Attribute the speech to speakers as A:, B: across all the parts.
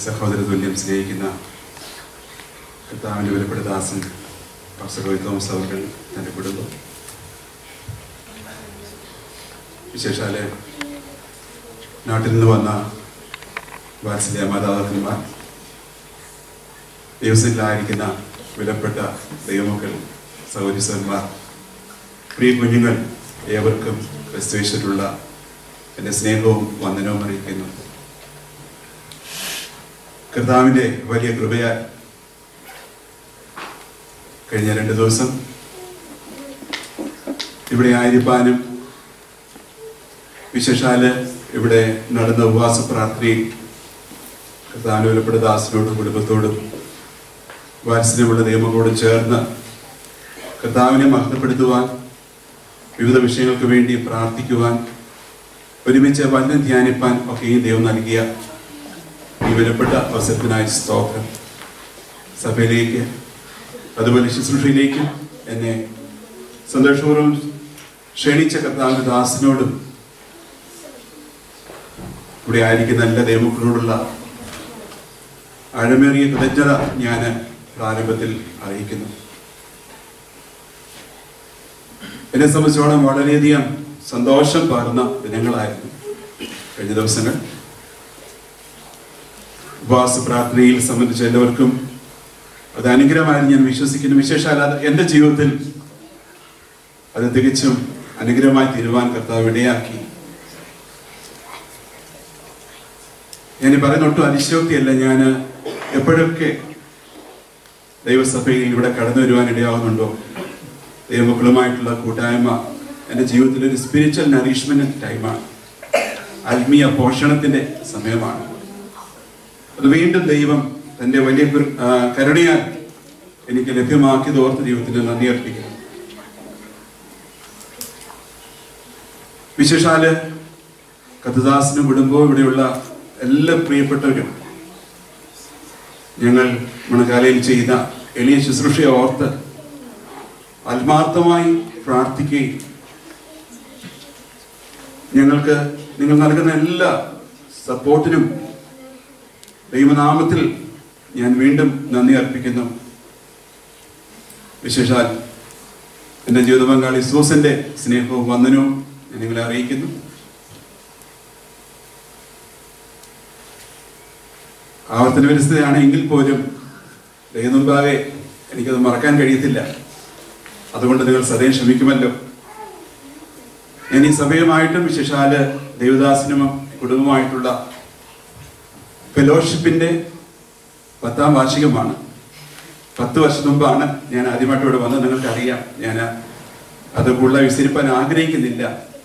A: സഹോദര തുല്യം സ്നേഹിക്കുന്ന കർത്താവിൻ്റെ വിലപ്പെട്ട ദാസൻ പാസ്റ്റർ റോയ് തോമസ് അവർ, തൻ്റെ കുടുംബം, വിശേഷാല് നാട്ടിൽ നിന്ന് വന്ന വാത്സല്യ മാതാപിതാക്കന്മാർ, ദിവസത്തിലായിരിക്കുന്ന വിലപ്പെട്ട ദൈവമക്കൾ, സഹോദരീസന്മാർ, പ്രിയ കുഞ്ഞുങ്ങൾ, ഏവർക്കും ക്രിസ്തുവേശുവിലുള്ള എൻ്റെ സ്നേഹവും വന്ദനവും അറിയിക്കുന്നു. കർത്താവിൻ്റെ വലിയ കൃപയാൽ കഴിഞ്ഞ 2 ദിവസം ഇവിടെ ആയിരിക്കാനും, വിശേഷാല് ഇവിടെ നടന്ന ഉപവാസ പ്രാർത്ഥനയിൽ കർത്താവിൻ്റെ വിലപ്പെട്ട ദാസനോടും കുടുംബത്തോടും വാത്സല്യമുള്ള ദൈവങ്ങളോടും ചേർന്ന് കർത്താവിനെ മഹത്വപ്പെടുത്തുവാൻ, വിവിധ വിഷയങ്ങൾക്ക് വേണ്ടി പ്രാർത്ഥിക്കുവാൻ, ഒരുമിച്ച് വചനം ധ്യാനിപ്പാൻ ഒക്കെയും ദൈവം നൽകിയ ഈ വിലപ്പെട്ട അവസരത്തിനായി സ്തോത്രം. സഭയിലേക്ക് അതുപോലെ ശുശ്രൂഷയിലേക്കും എന്നെ സന്തോഷപൂർവ്വം ക്ഷണിച്ച കർത്താവിന്റെ ദാസനോടും ഇവിടെ ആയിരിക്കുന്ന എല്ലാ ദൈവമക്കളോടുള്ള ആഴമേറിയ കൃതജ്ഞത ഞാൻ പ്രാരംഭത്തിൽ അറിയിക്കുന്നു. എന്നെ സംബന്ധിച്ചോളം വളരെയധികം സന്തോഷം പകർന്ന ദിനങ്ങളായിരുന്നു കഴിഞ്ഞ ദിവസങ്ങൾ. ഉപവാസ പ്രാർത്ഥനയിൽ സംബന്ധിച്ച എല്ലാവർക്കും അത് അനുഗ്രഹമായിരുന്നു ഞാൻ വിശ്വസിക്കുന്നു. വിശേഷാൽ അത് എൻ്റെ ജീവിതത്തിൽ അത് തികച്ചും അനുഗ്രഹമായി തീരുവാൻ കർത്താവ് ഇടയാക്കി. ഞാൻ പറയുന്ന ഒട്ടും അതിശയോക്തിയല്ല. ഞാൻ എപ്പോഴൊക്കെ ദൈവസഭയിൽ ഇവിടെ കടന്നു വരുവാൻ ഇടയാവുന്നുണ്ടോ, ദൈവമക്കളുമായിട്ടുള്ള കൂട്ടായ്മ എൻ്റെ ജീവിതത്തിൽ ഒരു സ്പിരിച്വൽ നറിഷ്മെന്റ് ടൈമാണ്, ആത്മീയ പോഷണത്തിന്റെ സമയമാണ്. അത് വീണ്ടും ദൈവം തൻ്റെ വലിയ കരുണയാൽ എനിക്ക് ലഭ്യമാക്കിയത് ഓർത്ത് ദൈവത്തിന് നന്ദി അർപ്പിക്കുന്നു. വിശേഷാല് കർത്തദാസനും കുടുംബവും ഇവിടെയുള്ള എല്ലാ പ്രിയപ്പെട്ടവരും ഞങ്ങൾ മണക്കാലയിൽ ചെയ്ത എളിയ ശുശ്രൂഷയെ ഓർത്ത് ആത്മാർത്ഥമായി പ്രാർത്ഥിക്കുകയും ഞങ്ങൾക്ക് നിങ്ങൾ നൽകുന്ന എല്ലാ സപ്പോർട്ടിനും ദൈവനാമത്തിൽ ഞാൻ വീണ്ടും നന്ദി അർപ്പിക്കുന്നു. വിശേഷാൽ എൻ്റെ ജീവിത പങ്കാളി സൂസന്റെ സ്നേഹവും വന്ദനവും ഞാൻ നിങ്ങളെ അറിയിക്കുന്നു. ആവർത്തന പരിസ്ഥിതിയാണ് എങ്കിൽ പോലും ദൈവമുമ്പാകെ എനിക്കത് മറക്കാൻ കഴിയത്തില്ല. അതുകൊണ്ട് നിങ്ങൾ സദയം ക്ഷമിക്കുമല്ലോ. ഞാൻ ഈ സഭയുമായിട്ടും വിശേഷാല് ദേവദാസനും കുടുംബമായിട്ടുള്ള ഫെലോഷിപ്പിന്റെ 10ാം വാർഷികമാണ്. 10 വർഷം മുമ്പാണ് ഞാൻ ആദ്യമായിട്ട് ഇവിടെ വന്നത്. നിങ്ങൾക്കറിയാം, ഞാൻ അത് കൂടുതൽ വിസ്തരിപ്പാൻ ആഗ്രഹിക്കുന്നില്ല.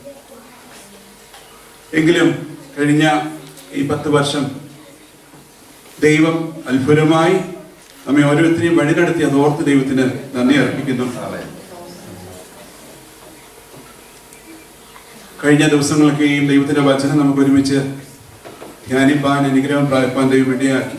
A: എങ്കിലും കഴിഞ്ഞ ഈ 10 വർഷം ദൈവം അത്ഭുതമായി നമ്മെ ഓരോരുത്തരെയും വഴി നടത്തി. അത് ഓർത്ത് ദൈവത്തിന് നന്ദി അർപ്പിക്കുന്നു. കഴിഞ്ഞ ദിവസങ്ങളൊക്കെയും ദൈവത്തിന്റെ വചനം നമുക്ക് ഒരുമിച്ച് ധ്യാനിപ്പാൻ, അനുഗ്രഹം പ്രാപിപ്പാൻ ദൈവം ഇടയാക്കി.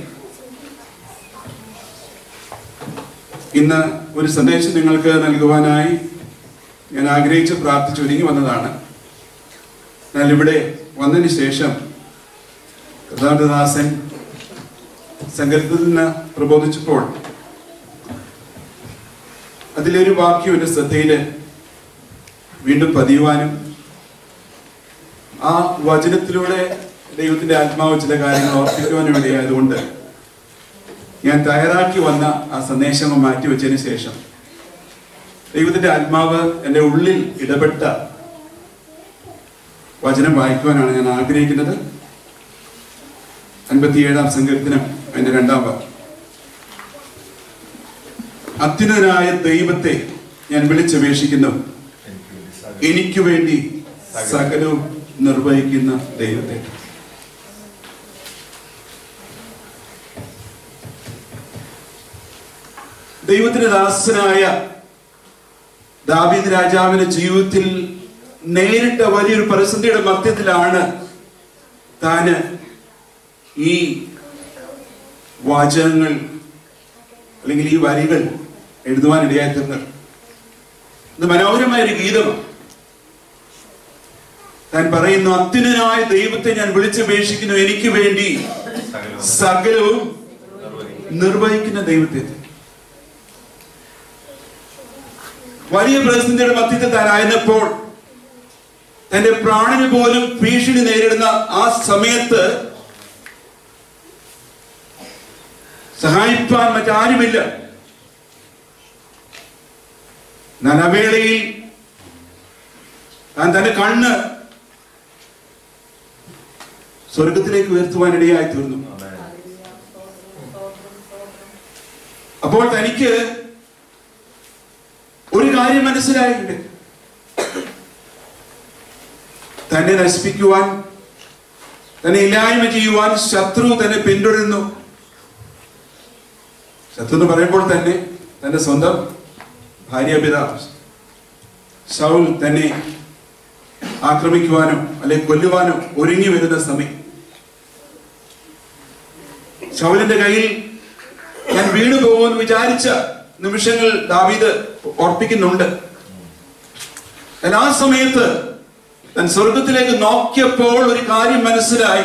A: ഇന്ന് ഒരു സന്ദേശം നിങ്ങൾക്ക് നൽകുവാനായി ഞാൻ ആഗ്രഹിച്ച് പ്രാർത്ഥിച്ചൊരുങ്ങി വന്നതാണ്. എന്നാൽ ഇവിടെ വന്നതിന് ശേഷം കർത്താവിന്റെ സങ്കല്പത്തിൽ നിന്ന് പ്രബോധിച്ചപ്പോൾ അതിലൊരു വാക്യം എൻ്റെ ശ്രദ്ധയില് വീണ്ടും പതിയുവാനും ആ വചനത്തിലൂടെ ദൈവത്തിന്റെ ആത്മാവ് ചില കാര്യങ്ങൾ ഓർപ്പിക്കുവാനും ഇടയായതുകൊണ്ട് ഞാൻ തയ്യാറാക്കി വന്ന ആ സന്ദേശം മാറ്റിവെച്ചതിന് ശേഷം ദൈവത്തിന്റെ ആത്മാവ് എൻ്റെ ഉള്ളിൽ ഇടപെട്ട വചനം വായിക്കുവാനാണ് ഞാൻ ആഗ്രഹിക്കുന്നത്. 57-ാം സങ്കീർത്തനം അതിന്റെ 2-ാം വാക്യം. അത്യുന്നതനായ ദൈവത്തെ ഞാൻ വിളിച്ചപേക്ഷിക്കുന്നു, എനിക്ക് വേണ്ടി സകലവും നിർവഹിക്കുന്ന ദൈവത്തെ. ദൈവത്തിന്റെ ദാസനായ ദാവീദ് രാജാവിന്റെ ജീവിതത്തിൽ നേരിട്ട വലിയൊരു പ്രതിസന്ധിയുടെ മധ്യത്തിലാണ് താന് ഈ വാചകങ്ങൾ അല്ലെങ്കിൽ ഈ വരികൾ എഴുതുവാനിടയായി തീർന്നത്. ഇത് മനോഹരമായ ഒരു ഗീതമാണ്. താൻ പറയുന്നു, അത്യുന്നതനായ ദൈവത്തെ ഞാൻ വിളിച്ചപേക്ഷിക്കുന്നു, എനിക്ക് വേണ്ടി സകലവും നിർവഹിക്കുന്ന ദൈവത്തെ. വലിയ പ്രതിസന്ധിയുടെ മധ്യത്തിൽ താനായിരുന്നപ്പോൾ തന്റെ പ്രാണന് പോലും ഭീഷണി നേരിടുന്ന ആ സമയത്ത് സഹായിപ്പാൻ മറ്റാരുമില്ല. നനവേളയിൽ താൻ തന്റെ കണ്ണ് സ്വർഗത്തിലേക്ക് ഉയർത്തുവാനിടയായി തീർന്നു. അപ്പോൾ തനിക്ക് ഒരു കാര്യം മനസ്സിലായിട്ടുണ്ട്. തന്നെ നശിപ്പിക്കുവാൻ, തന്നെ ഇല്ലായ്മ ചെയ്യുവാൻ ശത്രു തന്നെ പിന്തുടരുന്നു. ശത്രു എന്ന് പറയുമ്പോൾ തന്നെ തന്റെ സ്വന്തം ഭാര്യാപിതാവ് ശൗൽ തന്നെ ആക്രമിക്കുവാനോ അല്ലെങ്കിൽ കൊല്ലുവാനോ ഒരുങ്ങി വരുന്ന സമയം ശൗലിന്റെ കയ്യിൽ ഞാൻ വീണു പോകുമെന്ന് വിചാരിച്ച നിമിഷങ്ങൾ ദാവീദ് ഓർപ്പിക്കുന്നുണ്ട്. ആ സമയത്ത് താൻ സ്വർഗത്തിലേക്ക് നോക്കിയപ്പോൾ ഒരു കാര്യം മനസ്സിലായി.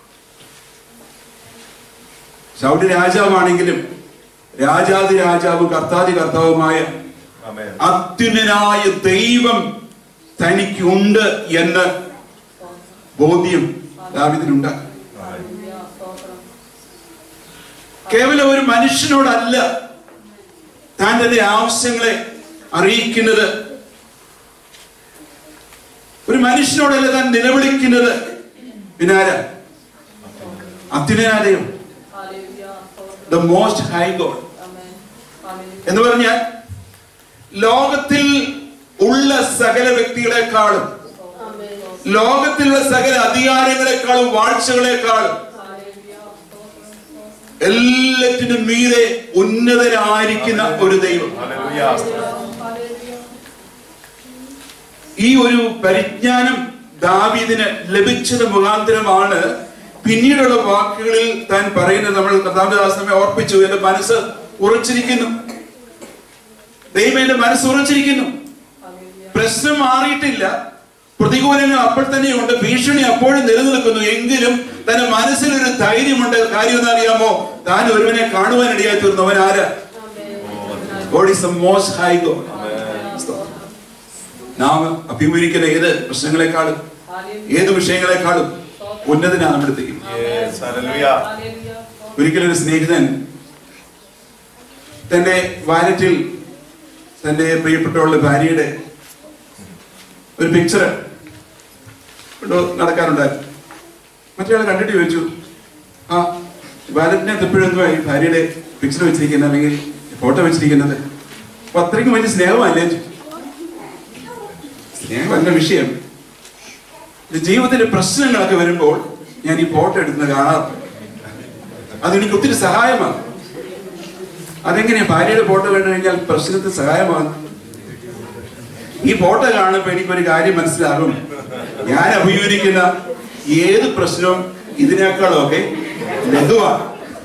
A: ശൗല് രാജാവാണെങ്കിലും രാജാതി രാജാവും കർത്താതി കർത്താവുമായ അത്യുന്നതനായ ദൈവം തനിക്കുണ്ട് എന്ന് ബോധ്യം ദാവീദിനുണ്ട്. കേവലം ഒരു മനുഷ്യനോടല്ല താൻ തന്റെ ആവശ്യങ്ങളെ അറിയിക്കുന്നത്, ഒരു മനുഷ്യനോടല്ല താൻ നിലവിളിക്കുന്നത്. പിന്നാരാ? അത്യുന്നതനായ ദ മോസ്റ്റ് ഹൈ ഗോഡ് എന്ന് പറഞ്ഞാൽ ലോകത്തിൽ ഉള്ള സകല വ്യക്തികളെക്കാളും, ലോകത്തിലുള്ള സകല അധികാരങ്ങളെക്കാളും, വാഴ്ചകളെക്കാളും എല്ലാറ്റിനും മീതെ ഉന്നതനായിരിക്കുന്ന ഒരു ദൈവം. ഈ ഒരു പരിജ്ഞാനം ദാവീദിന് ലഭിച്ചത് മുഖാന്തരമാണ് പിന്നീടുള്ള വാക്കുകളിൽ താൻ പറയുന്നത്. നമ്മൾ കർത്താവിനെ ഓർപ്പിച്ചു, എന്റെ മനസ്സ് ഉറച്ചിരിക്കുന്നു, ദൈവം എന്റെ മനസ്സ് ഉറച്ചിരിക്കുന്നു. പ്രശ്നം മാറിയിട്ടില്ല, പ്രതികൂലങ്ങൾ അപ്പോൾ തന്നെയുണ്ട്, ഭീഷണി അപ്പോഴും നിലനിൽക്കുന്നു. എങ്കിലും തന്റെ മനസ്സിലൊരു ധൈര്യമുണ്ട്. കാര്യം എന്ന് അറിയാമോ? താൻ ഒരുവനെ കാണുവാനിടയായി തീർന്നു. അവൻ ആരാ? God is the most high God. നാം അഭിമുഖീകരിക്കുന്ന ഏത് പ്രശ്നങ്ങളെക്കാളും ഏത് വിഷയങ്ങളെക്കാളും ഉന്നതനാണ് നമ്മുടെ ദൈവം. ഒരിക്കലൊരു സ്നേഹിതൻ തന്റെ വാലറ്റിൽ തന്റെ പ്രിയപ്പെട്ടവളുടെ ഭാര്യയുടെ ഒരു പിക്ചർ നടക്കാറുണ്ടായിരുന്നു. മറ്റൊരാൾ കണ്ടിട്ട് ചോദിച്ചു, ആ വാലറ്റിനകത്ത് എപ്പോഴൊന്നുമായി ഭാര്യയുടെ പിക്ചർ വെച്ചിരിക്കുന്നത് അല്ലെങ്കിൽ ഫോട്ടോ വെച്ചിരിക്കുന്നത്? അപ്പൊ അത്രയ്ക്കും വലിയ സ്നേഹമല്ലേ? സ്നേഹമല്ല വിഷയം. ജീവിതത്തിലെ പ്രശ്നങ്ങളൊക്കെ വരുമ്പോൾ ഞാൻ ഈ ഫോട്ടോ എടുക്കുന്നത് കാണാറുണ്ട്. അതെനിക്ക് ഒത്തിരി സഹായമാണ്. അതെങ്ങനെയാ ഭാര്യയുടെ ഫോട്ടോ കണ്ടു കഴിഞ്ഞാൽ പ്രശ്നത്തിന് സഹായമാണ്? ഈ ഫോട്ടോ കാണുമ്പോൾ എനിക്കൊരു കാര്യം മനസ്സിലാകും, ഞാൻ അഭിമുഖീകരിക്കുന്ന ഏത് പ്രശ്നവും ഇതിനേക്കാളൊക്കെ ലഘുവാണ്.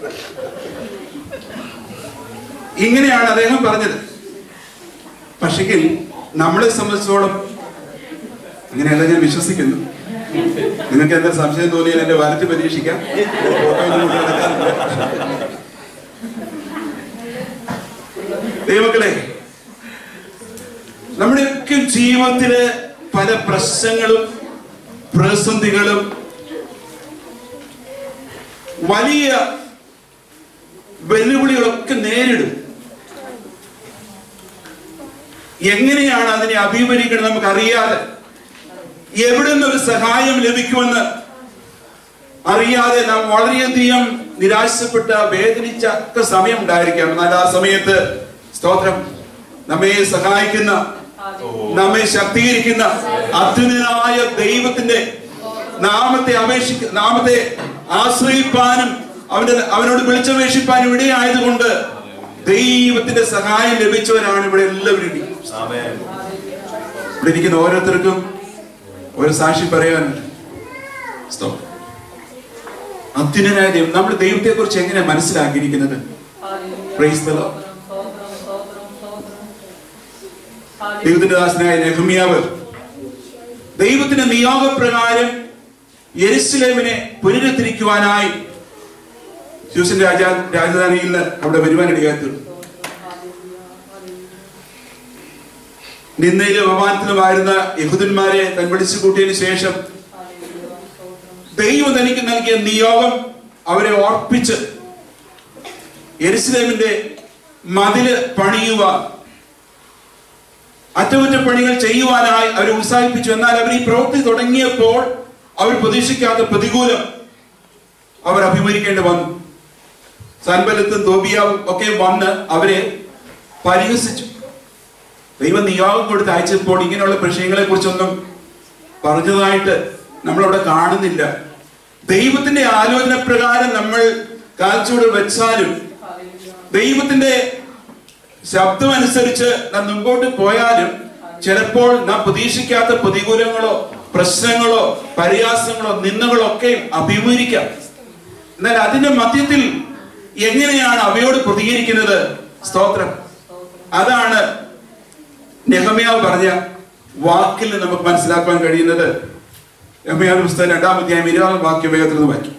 A: ഇങ്ങനെയാണ് അദ്ദേഹം പറഞ്ഞത്. പക്ഷെങ്കിൽ നമ്മളെ സംബന്ധിച്ചോളം അങ്ങനെയല്ല ഞാൻ വിശ്വസിക്കുന്നു. നിങ്ങൾക്ക് എന്താ സംശയം തോന്നിയാൽ എന്റെ വാലറ്റ് പരീക്ഷിക്കാം. ദൈവമക്കളെ, നമ്മുടെയൊക്കെ ജീവിതത്തില് പല പ്രശ്നങ്ങളും പ്രതിസന്ധികളും വലിയ വെല്ലുവിളികളൊക്കെ നേരിടും. എങ്ങനെയാണ് അതിനെ അഭിമുഖീകരിക്കണം നമുക്കറിയാതെ, എവിടെ നിന്നൊരു സഹായം ലഭിക്കുമെന്ന് അറിയാതെ നാം വളരെയധികം നിരാശപ്പെട്ട വേദനിച്ച ഒക്കെ സമയം ഉണ്ടായിരിക്കാം. എന്നാൽ ആ സമയത്ത് സ്തോത്രം, നമ്മെ സഹായിക്കുന്ന, നമ്മെ ശക്തീകരിക്കുന്ന അത്യുന്നതനായ ദൈവത്തിന്റെ നാമത്തെ ആശ്രയിപ്പാനും അവനോട് വിളിച്ചപേക്ഷിപ്പാനും ഇടയായതുകൊണ്ട് ദൈവത്തിന്റെ സഹായം ലഭിച്ചവരാണ് ഇവിടെ എല്ലാവരും. ഇവിടെ ഇരിക്കുന്ന ഓരോരുത്തർക്കും ഒരു സാക്ഷി പറയാനുണ്ട്. അത്യുന്നതനായ ദൈവം, നമ്മുടെ ദൈവത്തെ കുറിച്ച് എങ്ങനെ മനസ്സിലാക്കിയിരിക്കുന്നത്? ദൈവത്തിന്റെ ദാസനായ നെഹമ്യാവ് ദൈവത്തിന്റെ നിയോഗപ്രകാരം യെരുശലേമിനെ പുനരുദ്ധരിക്കുവാനായി ത്യൂസിന്റെ രാജധാനിയിൽ നിന്ന് അവിടെ വരുവാനിടയായി തീർന്നു. നിന്നയിലും അപമാനത്തിലുമായിരുന്ന യഹൂദന്മാരെ താൻ വിളിച്ചു കൂട്ടിയതിനു ശേഷം ദൈവം തനിക്ക് നൽകിയ നിയോഗം അവരെ ഓർപ്പിച്ച് യെരുശലേമിന്റെ മതില് പണിയുവാൻ, അറ്റകുറ്റപ്പണികൾ ചെയ്യുവാനായി അവരെ ഉത്സാഹിപ്പിച്ചു. എന്നാൽ അവർ ഈ പ്രവൃത്തി തുടങ്ങിയപ്പോൾ അവർ പ്രതീക്ഷിക്കാത്ത പ്രതികൂലം അവർ അഭിമുഖീകരിക്കേണ്ടി വന്നു. സൻബല്ലത്തും തോബിയാവും ഒക്കെ വന്ന് അവരെ പരിഹസിച്ചു. ദൈവം നിയോഗം കൊടുത്ത് അയച്ചപ്പോൾ ഇങ്ങനെയുള്ള വിഷയങ്ങളെ കുറിച്ചൊന്നും പറഞ്ഞതായിട്ട് നമ്മളവിടെ കാണുന്നില്ല. ദൈവത്തിന്റെ ആലോചന പ്രകാരം നമ്മൾ കാൽച്ചുവട് വെച്ചാലും ദൈവത്തിന്റെ ശബ്ദം അനുസരിച്ച് നാം മുമ്പോട്ട് പോയാലും ചിലപ്പോൾ നാം പ്രതീക്ഷിക്കാത്ത പ്രതികൂലങ്ങളോ പ്രശ്നങ്ങളോ പരിഹാസങ്ങളോ നിന്ദകളോ ഒക്കെ അഭിമുഖീകരിക്കാം. എന്നാൽ അതിന്റെ മധ്യത്തിൽ എങ്ങനെയാണ് അവയോട് പ്രതികരിക്കുന്നത്? സ്തോത്രം. അതാണ് നെഹമ്യാവ് പറഞ്ഞ വാക്കിൽ നമുക്ക് മനസ്സിലാക്കാൻ കഴിയുന്നത്. നെഹമ്യാവിന്റെ പുസ്തകം 2-ാം അധ്യായം 20-ാം വാക്യം വേഗത്തിൽ നിന്ന് വായിക്കും.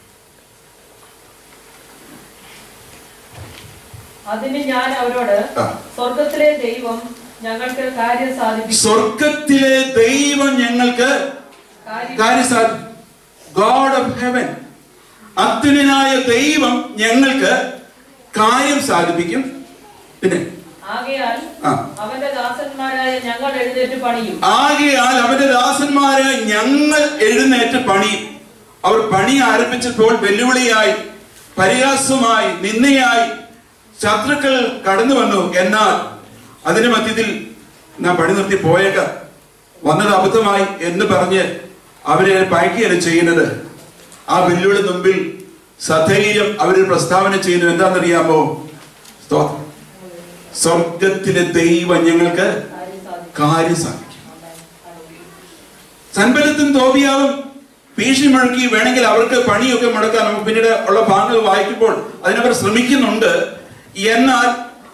B: അതിന് ഞാൻ അവരോട്, സ്വർഗത്തിലെ ദൈവം ഞങ്ങൾക്ക് കാര്യം സാധിപ്പിക്കും.
A: സ്വർഗത്തിലെ ദൈവം ഞങ്ങൾക്ക് കാര്യം സാധിക്കും. ഗോഡ് ഓഫ് ഹെവൻ, അത്യുന്നതനായ ദൈവം ഞങ്ങൾക്ക് കാര്യം സാധിപ്പിക്കും. പിന്നെ
B: ആകയാൽ അവന്റെ ദാസന്മാരായ ഞങ്ങൾ എഴുന്നേറ്റ് പണിയും.
A: ആകയാൽ അവന്റെ ദാസന്മാരായ ഞങ്ങൾ എഴുന്നേറ്റ് പണിയും. അവർ പണി ആരംഭിച്ചപ്പോൾ വെല്ലുവിളിയായി, പരിഹാസമായി, നിന്ദയായി ശത്രുക്കൾ കടന്നു വന്നു. എന്നാൽ അതിന്റെ മധ്യത്തിൽ നാം പണി നിർത്തി പോയേക്കാം, വന്നത് അബദ്ധമായി എന്ന് പറഞ്ഞ് അവരെ പയക്കുകയല്ല ചെയ്യുന്നത്. ആ വെല്ലുവിളി മുമ്പിൽ സധൈര്യം അവരൊരു പ്രസ്താവന ചെയ്യുന്നു. എന്താണെന്നറിയാമോ? സ്വർഗത്തിലെ ദൈവം ഞങ്ങൾക്ക് കാര്യം സാധിക്കും. സൻബല്ലത്തും തോബിയാവും ഭീഷണി മുഴക്കി വേണമെങ്കിൽ അവർക്ക് പണിയൊക്കെ മുടക്കാൻ നമുക്ക് പിന്നീട് ഉള്ള ഭാഗങ്ങൾ വായിക്കുമ്പോൾ അതിനവർ ശ്രമിക്കുന്നുണ്ട്. എന്നാൽ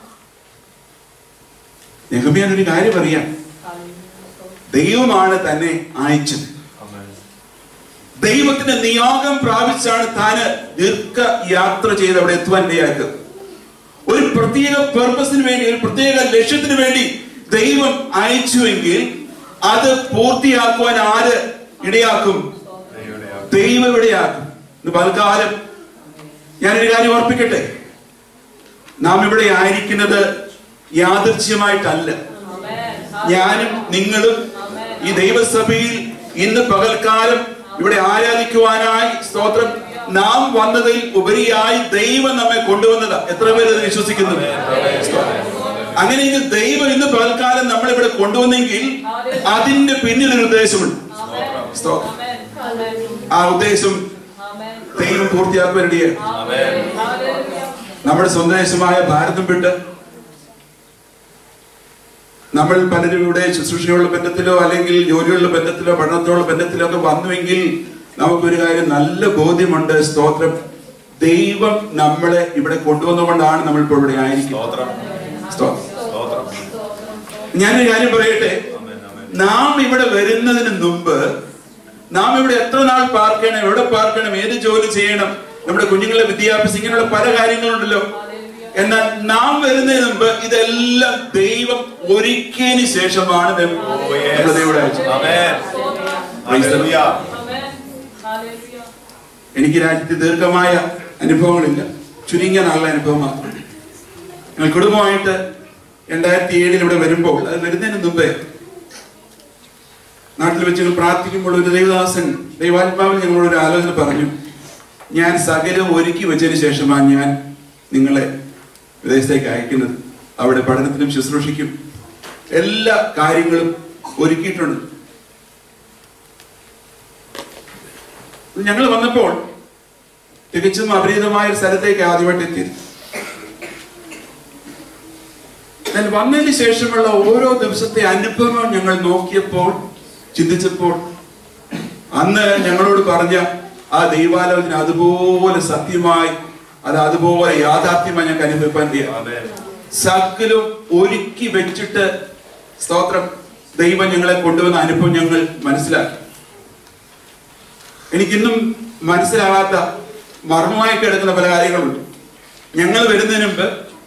A: നെഹമ്യാവിനൊരു കാര്യം അറിയാം, ദൈവമാണ് തന്നെ അയച്ചത്. ദൈവത്തിന്റെ നിയോഗം പ്രാപിച്ചാണ് താന് ദീർഘ യാത്ര ചെയ്ത് അവിടെ എത്തുവാൻ ഇടയായത്. ഒരു പ്രത്യേക പർപ്പസിന് വേണ്ടി, ഒരു പ്രത്യേക ലക്ഷ്യത്തിന് വേണ്ടി ദൈവം അയച്ചുവെങ്കിൽ അത് പൂർത്തിയാക്കുവാൻ ആര് ഇടയാക്കും? ദൈവം ഇടയാക്കും. ഇന്ന് പലകാലം ഞാനൊരു കാര്യം ഓർപ്പിക്കട്ടെ, നാം ഇവിടെ ആയിരിക്കുന്നത് യാദൃച്ഛ്യമായിട്ടല്ല. ഞാനും നിങ്ങളും ഈ ദൈവസഭയിൽ ഇന്ന് പകൽക്കാലം ഇവിടെ ആരാധിക്കുവാനായി സ്തോത്രം നാം വന്നതിൽ ഉപരിയായി ദൈവം നമ്മെ കൊണ്ടുവന്നതാ. എത്ര പേര് അത് വിശ്വസിക്കുന്നു? അങ്ങനെ ദൈവം ഇന്ന് പകൽക്കാലം നമ്മളിവിടെ കൊണ്ടുവന്നെങ്കിൽ അതിന്റെ പിന്നിലൊരു ഉദ്ദേശമുണ്ട്. ആ ഉദ്ദേശം ദൈവം പൂർത്തിയാക്കുവാനിടയായി. നമ്മുടെ സ്വന്തം ദേശമായ ഭാരതം വിട്ട് നമ്മൾ പലരും ഇവിടെ ശുശ്രൂഷയുള്ള ബന്ധത്തിലോ അല്ലെങ്കിൽ ജോലിയുള്ള ബന്ധത്തിലോ പഠനത്തോടുള്ള ബന്ധത്തിലോ ഒക്കെ വന്നുവെങ്കിൽ നമുക്കൊരു കാര്യം നല്ല ബോധ്യമുണ്ട്. സ്തോത്രം, ദൈവം നമ്മളെ ഇവിടെ കൊണ്ടുവന്നുകൊണ്ടാണ് നമ്മൾ ഇപ്പോൾ ഇവിടെ ആയിരിക്കുന്നത്. ഞാനൊരു കാര്യം പറയട്ടെ, നാം ഇവിടെ വരുന്നതിന് മുമ്പ് നാം ഇവിടെ എത്ര നാൾ പാർക്കണം, എവിടെ പാർക്കണം, ഏത് ജോലി ചെയ്യണം, നമ്മുടെ കുഞ്ഞുങ്ങളുടെ വിദ്യാഭ്യാസം, ഇങ്ങനെയുള്ള പല കാര്യങ്ങളുണ്ടല്ലോ. എന്നാൽ നാം വരുന്നതിന് മുമ്പ് ഇതെല്ലാം ദൈവം ഒരുക്കിയതിന് ശേഷമാണ് എനിക്ക് രാജ്യത്ത് ദീർഘമായ അനുഭവങ്ങളില്ല, ചുരുങ്ങിയ നാളുള്ള അനുഭവം മാത്രം. ഞങ്ങൾ കുടുംബമായിട്ട് 2007 ഇവിടെ വരുമ്പോൾ, അത് വരുന്നതിന് മുമ്പേ നാട്ടിൽ വെച്ച് പ്രാർത്ഥിക്കുമ്പോൾ ഒരു ദൈവദാസൻ ദൈവാത്മാവിൽ ഞങ്ങളോടൊരു ആലോചന പറഞ്ഞു. ഞാൻ സകലം ഒരുക്കി വെച്ചതിന് ശേഷമാണ് ഞാൻ നിങ്ങളെ വിദേശത്തേക്ക് അയക്കുന്നത്. അവിടെ പഠനത്തിനും ശുശ്രൂഷയ്ക്കും എല്ലാ കാര്യങ്ങളും ഒരുക്കിയിട്ടുണ്ട്. ഞങ്ങൾ വന്നപ്പോൾ തികച്ചും അപരിചിതമായ ഒരു സ്ഥലത്തേക്ക് ആദ്യമായിട്ട് എത്തിയത്. ഞാൻ വന്നതിന് ശേഷമുള്ള ഓരോ ദിവസത്തെ അനുഭവം ഞങ്ങൾ നോക്കിയപ്പോൾ, ചിന്തിച്ചപ്പോൾ, അന്ന് ഞങ്ങളോട് പറഞ്ഞ ആ ദൈവാലോചന അതുപോലെ സത്യമായി, അത് അതുപോലെ യാഥാർത്ഥ്യമായി ഞങ്ങൾക്ക് അനുഭവിക്കാൻ കഴിയും. സകലം ഒരുക്കി വെച്ചിട്ട് സ്തോത്രം ദൈവം ഞങ്ങളെ കൊണ്ടുവന്ന അനുഭവം ഞങ്ങൾ മനസ്സിലാക്കി. എനിക്കിന്നും മനസ്സിലാകാത്ത മർമ്മമായി കിടക്കുന്ന പല കാര്യങ്ങളുണ്ട്. ഞങ്ങൾ വരുന്നതിന് മുമ്പ്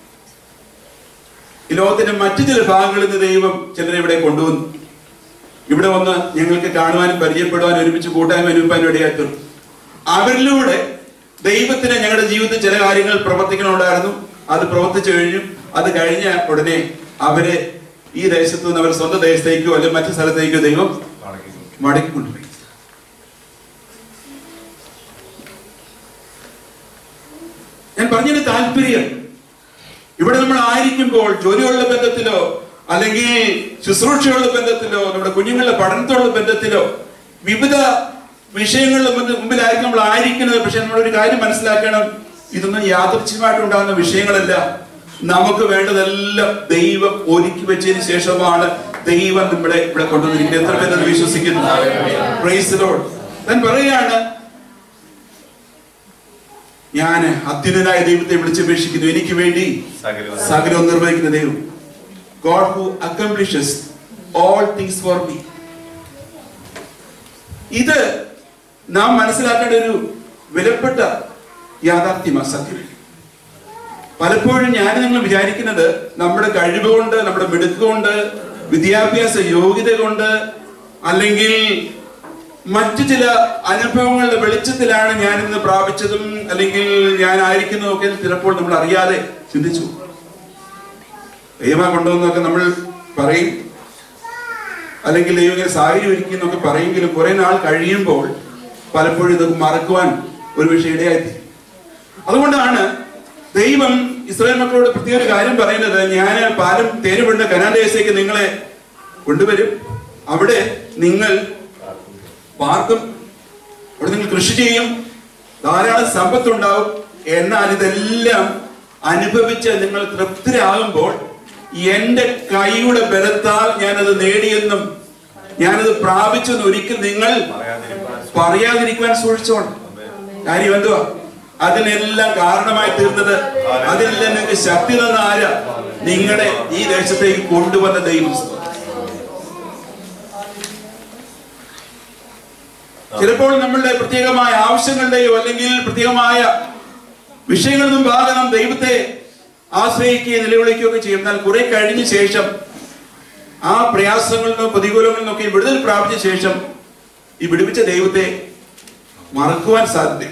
A: ഈ ലോകത്തിന്റെ മറ്റു ചില ഭാഗങ്ങളിൽ നിന്ന് ദൈവം ചിലരെ ഇവിടെ കൊണ്ടുവന്നു. ഇവിടെ വന്ന് ഞങ്ങൾക്ക് കാണുവാനും പരിചയപ്പെടുവാനും ഒരുമിച്ച് കൂട്ടാനും അനുഭവിക്കാനും ഇടയായി. അവരിലൂടെ ദൈവത്തിന് ഞങ്ങളുടെ ജീവിതത്തിൽ ചില കാര്യങ്ങൾ പ്രവർത്തിക്കണമുണ്ടായിരുന്നു. അത് പ്രവർത്തിച്ചു കഴിഞ്ഞു. അത് കഴിഞ്ഞ ഉടനെ അവരെ ഈ ദേശത്തു നിന്ന് അവർ സ്വന്തം ദേശത്തേക്കോ അല്ലെങ്കിൽ മറ്റു സ്ഥലത്തേക്കോ ദൈവം മടക്കിക്കൊണ്ടുപോയി. ഞാൻ പറഞ്ഞതിന് താല്പര്യം, ഇവിടെ നമ്മൾ ആയിരിക്കുമ്പോൾ ജോലിയുള്ള ബന്ധത്തിലോ അല്ലെങ്കിൽ ശുശ്രൂഷയുള്ള ബന്ധത്തിലോ നമ്മുടെ കുഞ്ഞുങ്ങളുടെ പഠനത്തോടുള്ള ബന്ധത്തിലോ വിവിധ വിഷയങ്ങളുടെ മുമ്പിലായിരിക്കും നമ്മൾ ആയിരിക്കുന്നത്. പക്ഷെ നമ്മളൊരു കാര്യം മനസ്സിലാക്കണം, ഇതൊന്നും യാദൃച്ഛികമായിട്ട് ഉണ്ടാകുന്ന വിഷയങ്ങളല്ല. നമുക്ക് വേണ്ടതെല്ലാം ദൈവം ഒരുക്കി വെച്ചതിന് ശേഷമാണ് ദൈവം നമ്മളെ ഇവിടെ കൊണ്ടുവന്നിരിക്കുന്നത്. എത്ര പേര് വിശ്വസിക്കുന്നു? Praise the lord. ഞാൻ പറയാണ്, ഞാൻ അത്യുന്നതനായ ദൈവത്തെ വിളിച്ചപേക്ഷിക്കുന്നു. എനിക്ക് വേണ്ടി സകലവും നിർവഹിക്കുന്ന ദൈവം. God who accomplishes all things for me. ഇത് നാം മനസ്സിലാക്കേണ്ട ഒരു വിലപ്പെട്ട യാഥാർത്ഥ്യമാണ്, സത്യം. പലപ്പോഴും ഞാൻ നിങ്ങൾ വിചാരിക്കുന്നത് നമ്മുടെ കഴിവ് കൊണ്ട്, നമ്മുടെ മിടുക്ക് കൊണ്ട്, വിദ്യാഭ്യാസ യോഗ്യത കൊണ്ട്, അല്ലെങ്കിൽ മറ്റു ചില അനുഭവങ്ങളുടെ വെളിച്ചത്തിലാണ് ഞാൻ ഇന്ന് പ്രാപിച്ചതും അല്ലെങ്കിൽ ഞാൻ ആയിരിക്കുന്നതൊക്കെ ചിലപ്പോൾ നമ്മൾ അറിയാതെ ചിന്തിച്ചു. ദൈവം കൊണ്ടുവന്നൊക്കെ നമ്മൾ പറയും, അല്ലെങ്കിൽ ദൈവം ഇങ്ങനെ സാഹചര്യം ഒരുക്കുന്നൊക്കെ പറയുമെങ്കിലും കുറെ നാൾ കഴിയുമ്പോൾ പലപ്പോഴും ഇതൊക്കെ മറക്കുവാൻ ഒരു വിഷയം ഇടയായി. അതുകൊണ്ടാണ് ദൈവം ഇസ്രായേൽ മക്കളോട് പ്രത്യേക ഒരു കാര്യം പറയുന്നത്, ഞാൻ പാലും തേരുമുണ്ട് കനാൻ ദേശത്തേക്ക് നിങ്ങളെ കൊണ്ടുവരും, അവിടെ നിങ്ങൾ പാർക്കും, അവിടെ നിങ്ങൾ കൃഷി ചെയ്യും, ധാരാളം സമ്പത്തുണ്ടാവും. എന്നാൽ ഇതെല്ലാം അനുഭവിച്ച് നിങ്ങൾ തൃപ്തരാകുമ്പോൾ എന്റെ കൈയുടെ ബലത്താൽ ഞാനത് നേടിയെന്നും ഞാനത് പ്രാപിച്ചെന്നും ഒരിക്കൽ നിങ്ങൾ പറയാതിരിക്കുവാൻ സൂക്ഷിച്ചോണം. കാര്യം എന്തുവാ? അതിനെല്ലാം കാരണമായി തീർന്നത്, അതിനെല്ലാം നിങ്ങൾക്ക് ശക്തി തന്ന ആരാ? നിങ്ങളുടെ ഈ ദേശത്തേക്ക് കൊണ്ടുവന്ന ദൈവം. ചിലപ്പോൾ നമ്മളുടെ പ്രത്യേകമായ ആവശ്യങ്ങളുടെയോ അല്ലെങ്കിൽ പ്രത്യേകമായ വിഷയങ്ങളിൽ നിന്നും ഭാഗം നാം ദൈവത്തെ ആശ്രയിക്കുകയും നിലവിളിക്കുകയൊക്കെ ചെയ്യും. എന്നാൽ കുറെ കഴിഞ്ഞ ശേഷം ആ പ്രയാസങ്ങളിൽ നിന്നും പ്രതികൂലങ്ങളിൽ നിന്നൊക്കെ വിടുതൽ പ്രാപിച്ച ശേഷം ഈ വിടുവിച്ച ദൈവത്തെ മറക്കുവാൻ സാധ്യത.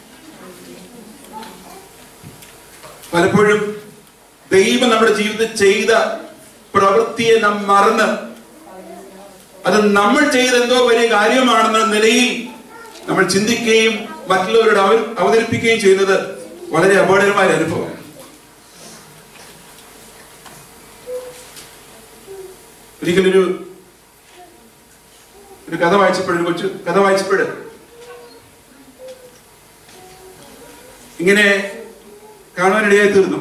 A: പലപ്പോഴും ദൈവം നമ്മുടെ ജീവിതത്തിൽ ചെയ്ത പ്രവൃത്തിയെ നാം മറന്ന് അത് നമ്മൾ ചെയ്ത എന്തോ വലിയ കാര്യമാണെന്ന നിലയിൽ നമ്മൾ ചിന്തിക്കുകയും മറ്റുള്ളവരോട് അവതരിപ്പിക്കുകയും ചെയ്യുന്നത് വളരെ അപകടകരമായ അനുഭവം. ഒരിക്കലൊരു കഥ വായിച്ചപ്പോഴും കൊച്ചു കഥ വായിച്ചപ്പോഴും ഇങ്ങനെ കാണുവാനിടയായി തീർന്നു.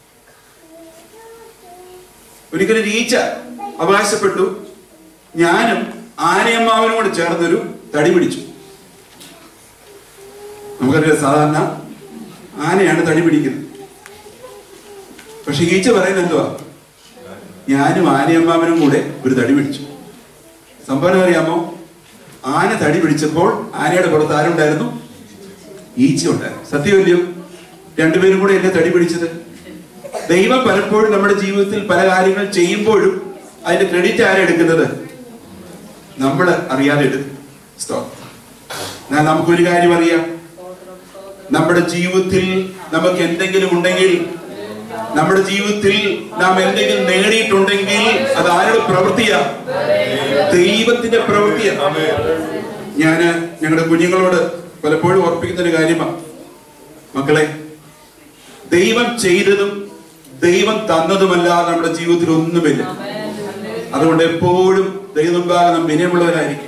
A: ഒരിക്കലും ഈച്ച അവകാശപ്പെട്ടു, ഞാനും ആനയമ്മാവനും കൂടെ ചേർന്നൊരു തടി പിടിച്ചു. നമുക്കറിയാം, സാധാരണ ആനയാണ് തടി പിടിക്കുന്നത്. പക്ഷെ ഈച്ച പറയുന്നത് എന്തുവാ? ഞാനും ആനയമ്മാവനും കൂടെ ഒരു തടി പിടിച്ചു. സംഭവം അറിയാമോ? ആന തടി പിടിച്ചപ്പോൾ ആനയുടെ പുറത്ത് ആരുണ്ടായിരുന്നു? ഈച്ച ഉണ്ടായിരുന്നു. സത്യമല്ലയോ? രണ്ടുപേരും കൂടെ എന്നെ തടി പിടിച്ചത്. ദൈവം പലപ്പോഴും നമ്മുടെ ജീവിതത്തിൽ പല കാര്യങ്ങൾ ചെയ്യുമ്പോഴും അതിന്റെ ക്രെഡിറ്റ് ആരെടുക്കുന്നത്? നമ്മൾ അറിയാതെ എടുക്കും. എന്നാൽ നമുക്കൊരു കാര്യം അറിയാം, നമ്മുടെ ജീവിതത്തിൽ നമുക്ക് എന്തെങ്കിലും ഉണ്ടെങ്കിൽ, നമ്മുടെ ജീവിതത്തിൽ നാം എന്തെങ്കിലും നേടിയിട്ടുണ്ടെങ്കിൽ അത് ആരുടെ പ്രവൃത്തിയാ? ദൈവത്തിന്റെ പ്രവൃത്തിയാ. ഞാന് ഞങ്ങളുടെ കുഞ്ഞുങ്ങളോട് പലപ്പോഴും ഓർപ്പിക്കുന്ന ഒരു കാര്യമാണ്, മക്കളെ, ദൈവം ചെയ്തതും ദൈവം തന്നതുമല്ലാതെ നമ്മുടെ ജീവിതത്തിൽ ഒന്നുമില്ല. അതുകൊണ്ട് എപ്പോഴും ദൈവമുമ്പാകെ നാം വിനയമുള്ളവരായിരിക്കും.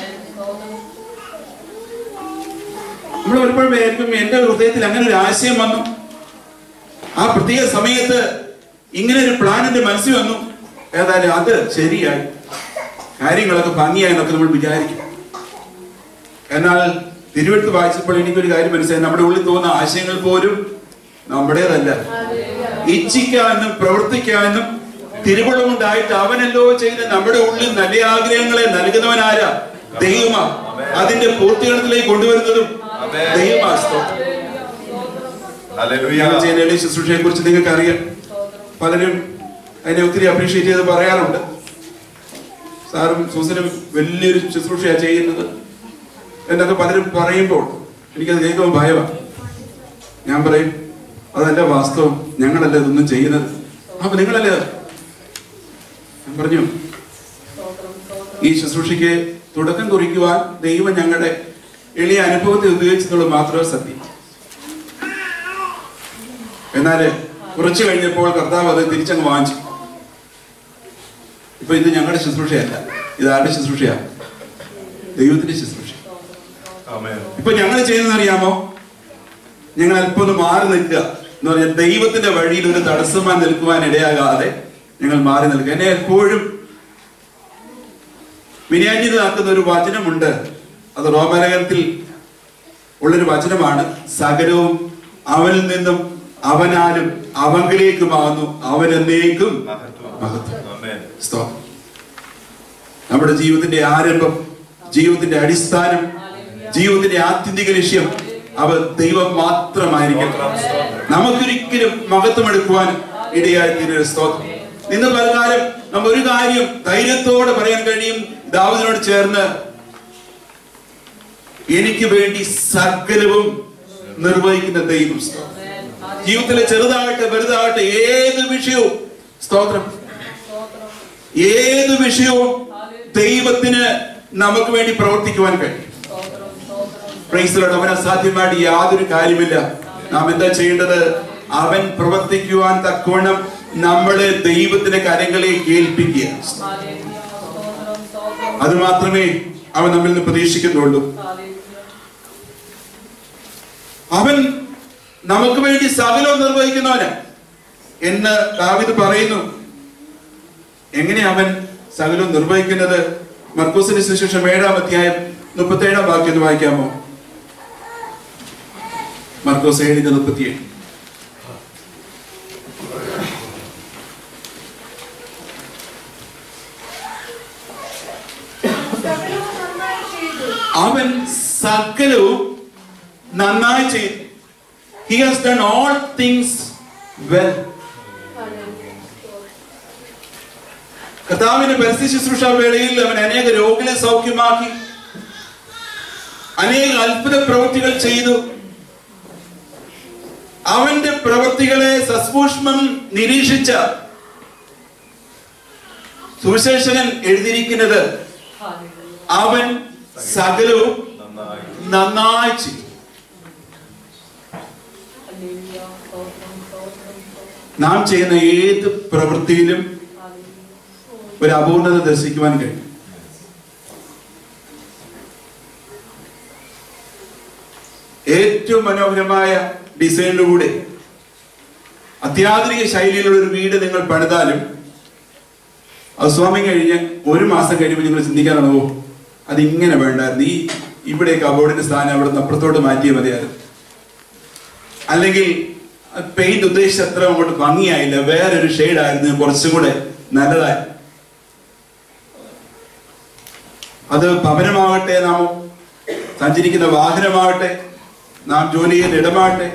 A: നമ്മൾ ഒരുപാട് പേർക്കും എന്റെ ഹൃദയത്തിൽ അങ്ങനെ ഒരു ആശയം വന്നു, ആ പ്രത്യേക സമയത്ത് ഇങ്ങനെ ഒരു പ്ലാൻ എന്റെ മനസ്സിൽ വന്നു. ഏതായാലും അത് ശരിയായി, കാര്യങ്ങളൊക്കെ ഭംഗിയായി എന്നൊക്കെ നമ്മൾ വിചാരിക്കും. എന്നാൽ തിരുവെടുത്ത് വായിച്ചപ്പോൾ എനിക്കൊരു കാര്യം മനസ്സിലായി, നമ്മുടെ ഉള്ളിൽ തോന്നുന്ന ആശയങ്ങൾ പോലും നമ്മുടേതല്ല. ഇച്ഛിക്കാനും പ്രവർത്തിക്കാനും തിരുവുള്ളമുണ്ടായിട്ട് അവനല്ലോ ചെയ്ത് നമ്മുടെ ഉള്ളിൽ നല്ല ആഗ്രഹങ്ങളെ നൽകുന്നവനാരാ? ദൈവമാ. അതിന്റെ പൂർത്തീകരണത്തിലേക്ക് കൊണ്ടുവരുന്നതും ദൈവമാ. ഞങ്ങൾ ചെയ്യുന്ന എളിയ ശുശ്രൂഷയെ കുറിച്ച് നിങ്ങൾക്ക് അറിയാം. പലരും അതിനെ ഒത്തിരി അപ്രീഷിയേറ്റ് ചെയ്ത് പറയാറുണ്ട്. സാറും സൂസനും വലിയൊരു ശുശ്രൂഷയാണ് ചെയ്യുന്നത് എന്നൊക്കെ പലരും പറയുമ്പോൾ എനിക്കത് കേൾക്കുമ്പോൾ ഭയമാണ്. ഞാൻ പറയും, അതല്ല വാസ്തവം, ഞങ്ങളല്ലേ ഇതൊന്നും ചെയ്യുന്നത്. അപ്പൊ നിങ്ങളല്ലേ? ഞാൻ പറഞ്ഞു, ഈ ശുശ്രൂഷയ്ക്ക് തുടക്കം കുറിക്കുവാൻ ദൈവം ഞങ്ങളുടെ എളിയ അനുഭവത്തെ ഉപയോഗിച്ചെന്നുള്ളത് മാത്രമേ സത്യം. എന്നാല് കുറച്ചു കഴിഞ്ഞപ്പോൾ കർത്താവ് അത് തിരിച്ചങ്ങ് വാങ്ങിച്ചു. ഇപ്പൊ ഇത് ഞങ്ങളുടെ ശുശ്രൂഷയല്ല, ഇത് ആരുടെ ശുശ്രൂഷയാണ്? ദൈവത്തിന്റെ ശുശ്രൂഷ. ഇപ്പൊ ഞങ്ങൾ ചെയ്യുന്നതെന്ന് അറിയാമോ? ഞങ്ങൾ അല്പം ഒന്ന് മാറി നിൽക്കുക എന്ന് പറഞ്ഞാൽ ദൈവത്തിന്റെ വഴിയിൽ ഒരു തടസ്സമായി നിൽക്കുവാൻ ഇടയാകാതെ ഞങ്ങൾ മാറി നിൽക്കുക. എന്നെ എപ്പോഴും വിനയാന്യതാക്കുന്ന ഒരു വചനമുണ്ട്. അത് റോമാലേഖനത്തിൽ ഉള്ളൊരു വചനമാണ്. സകലവും അവനിൽ നിന്നും അവനാലും അവങ്കിലേക്കുമാകുന്നു, അവൻ എന്നേക്കും മഹത്വം. നമ്മുടെ ജീവിതത്തിന്റെ ആരംഭം, ജീവിതത്തിന്റെ അടിസ്ഥാനം, ജീവിതത്തിന്റെ ആത്യന്തിക ലക്ഷ്യം അവ ദൈവം മാത്രമായിരിക്കും. നമുക്കൊരിക്കലും മഹത്വമെടുക്കുവാൻ ഇടയായി തീരുന്ന സ്തോത്രം. ഇന്ന് പലകാലം നമ്മൾ ഒരു കാര്യം ധൈര്യത്തോടെ പറയാൻ കഴിയും. ദാവീദിനോട് ചേർന്ന് എനിക്ക് വേണ്ടി സകലവും നിർവഹിക്കുന്ന ദൈവം. ജീവിതത്തിലെ ചെറുതാകട്ടെ വലുതാകട്ടെ ഏത് വിഷയവും, സ്തോത്രം, ഏത് വിഷയവും ദൈവത്തിന് നമുക്ക് വേണ്ടി പ്രവർത്തിക്കുവാൻ കഴിയും. അവൻ അസാധ്യമായിട്ട് യാതൊരു കാര്യമില്ല. നാം എന്താ ചെയ്യേണ്ടത്? അവൻ പ്രവർത്തിക്കുവാൻ തക്കവണ്ണം നമ്മളെ ദൈവത്തിന്റെ കരങ്ങളിലേക്ക് ഏൽപ്പിക്കുക. അത് മാത്രമേ അവൻ നമ്മിൽ നിന്ന് പ്രതീക്ഷിക്കുന്നുള്ളൂ. അവൻ നമുക്ക് വേണ്ടി സകലവും നിർവഹിക്കുന്നവന് എന്ന് ദാവീദ് പറയുന്നു. എങ്ങനെ അവൻ സകലവും നിർവഹിക്കുന്നത്? മർക്കോസിന്റെ സുവിശേഷം 7-ാം അധ്യായം 37-ാം വാക്യം ഒന്ന് വായിക്കാമോ? മർക്കോസ് 7:37. അവൻ സകലവും നന്നായി ചെയ്തു. He has done all things well. കർത്താവിന്റെ പരസ്യ ശുശ്രൂഷ വേളയിൽ അവൻ അനേക രോഗികളെ സൗഖ്യമാക്കി, അനേക അത്ഭുത പ്രവൃത്തികൾ ചെയ്തു. അവന്റെ പ്രവൃത്തികളെ സസൂക്ഷ്മം നിരീക്ഷിച്ച സുവിശേഷകൻ എഴുതിയിരിക്കുന്നത് അവൻ സകലവും നന്നായി ചെയ്തു. നാം ചെയ്യുന്ന ഏത് പ്രവൃത്തിയിലും ഒരു അപൂർണത ദർശിക്കുവാൻ കഴിയും. ഏറ്റവും മനോഹരമായ ഡിസൈനിലൂടെ അത്യാധുനിക ശൈലിയിലുള്ള ഒരു വീട് നിങ്ങൾ പണിതാലും അത് സ്വാമി കഴിഞ്ഞ് 1 മാസം കഴിയുമ്പോൾ നിങ്ങൾ ചിന്തിക്കാനാണോ, അതിങ്ങനെ വേണ്ടായിരുന്നു, ഈ ഇവിടെ കബോർഡിന്റെ സ്ഥാനം അവിടെ നിന്ന് അപ്പുറത്തോട്ട് മാറ്റിയാൽ മതിയായിരുന്നു, അല്ലെങ്കിൽ പെയിന്റ് ഉദ്ദേശിച്ച അത്ര അങ്ങോട്ട് ഭംഗിയായില്ല, വേറൊരു ഷെയ്ഡായിരുന്നു കുറച്ചും കൂടെ നല്ലതായി. അത് ഭവനമാവട്ടെ, നാം സഞ്ചരിക്കുന്ന വാഹനമാവട്ടെ, നാം ജോലി ചെയ്യുന്ന ഇടമാവട്ടെ,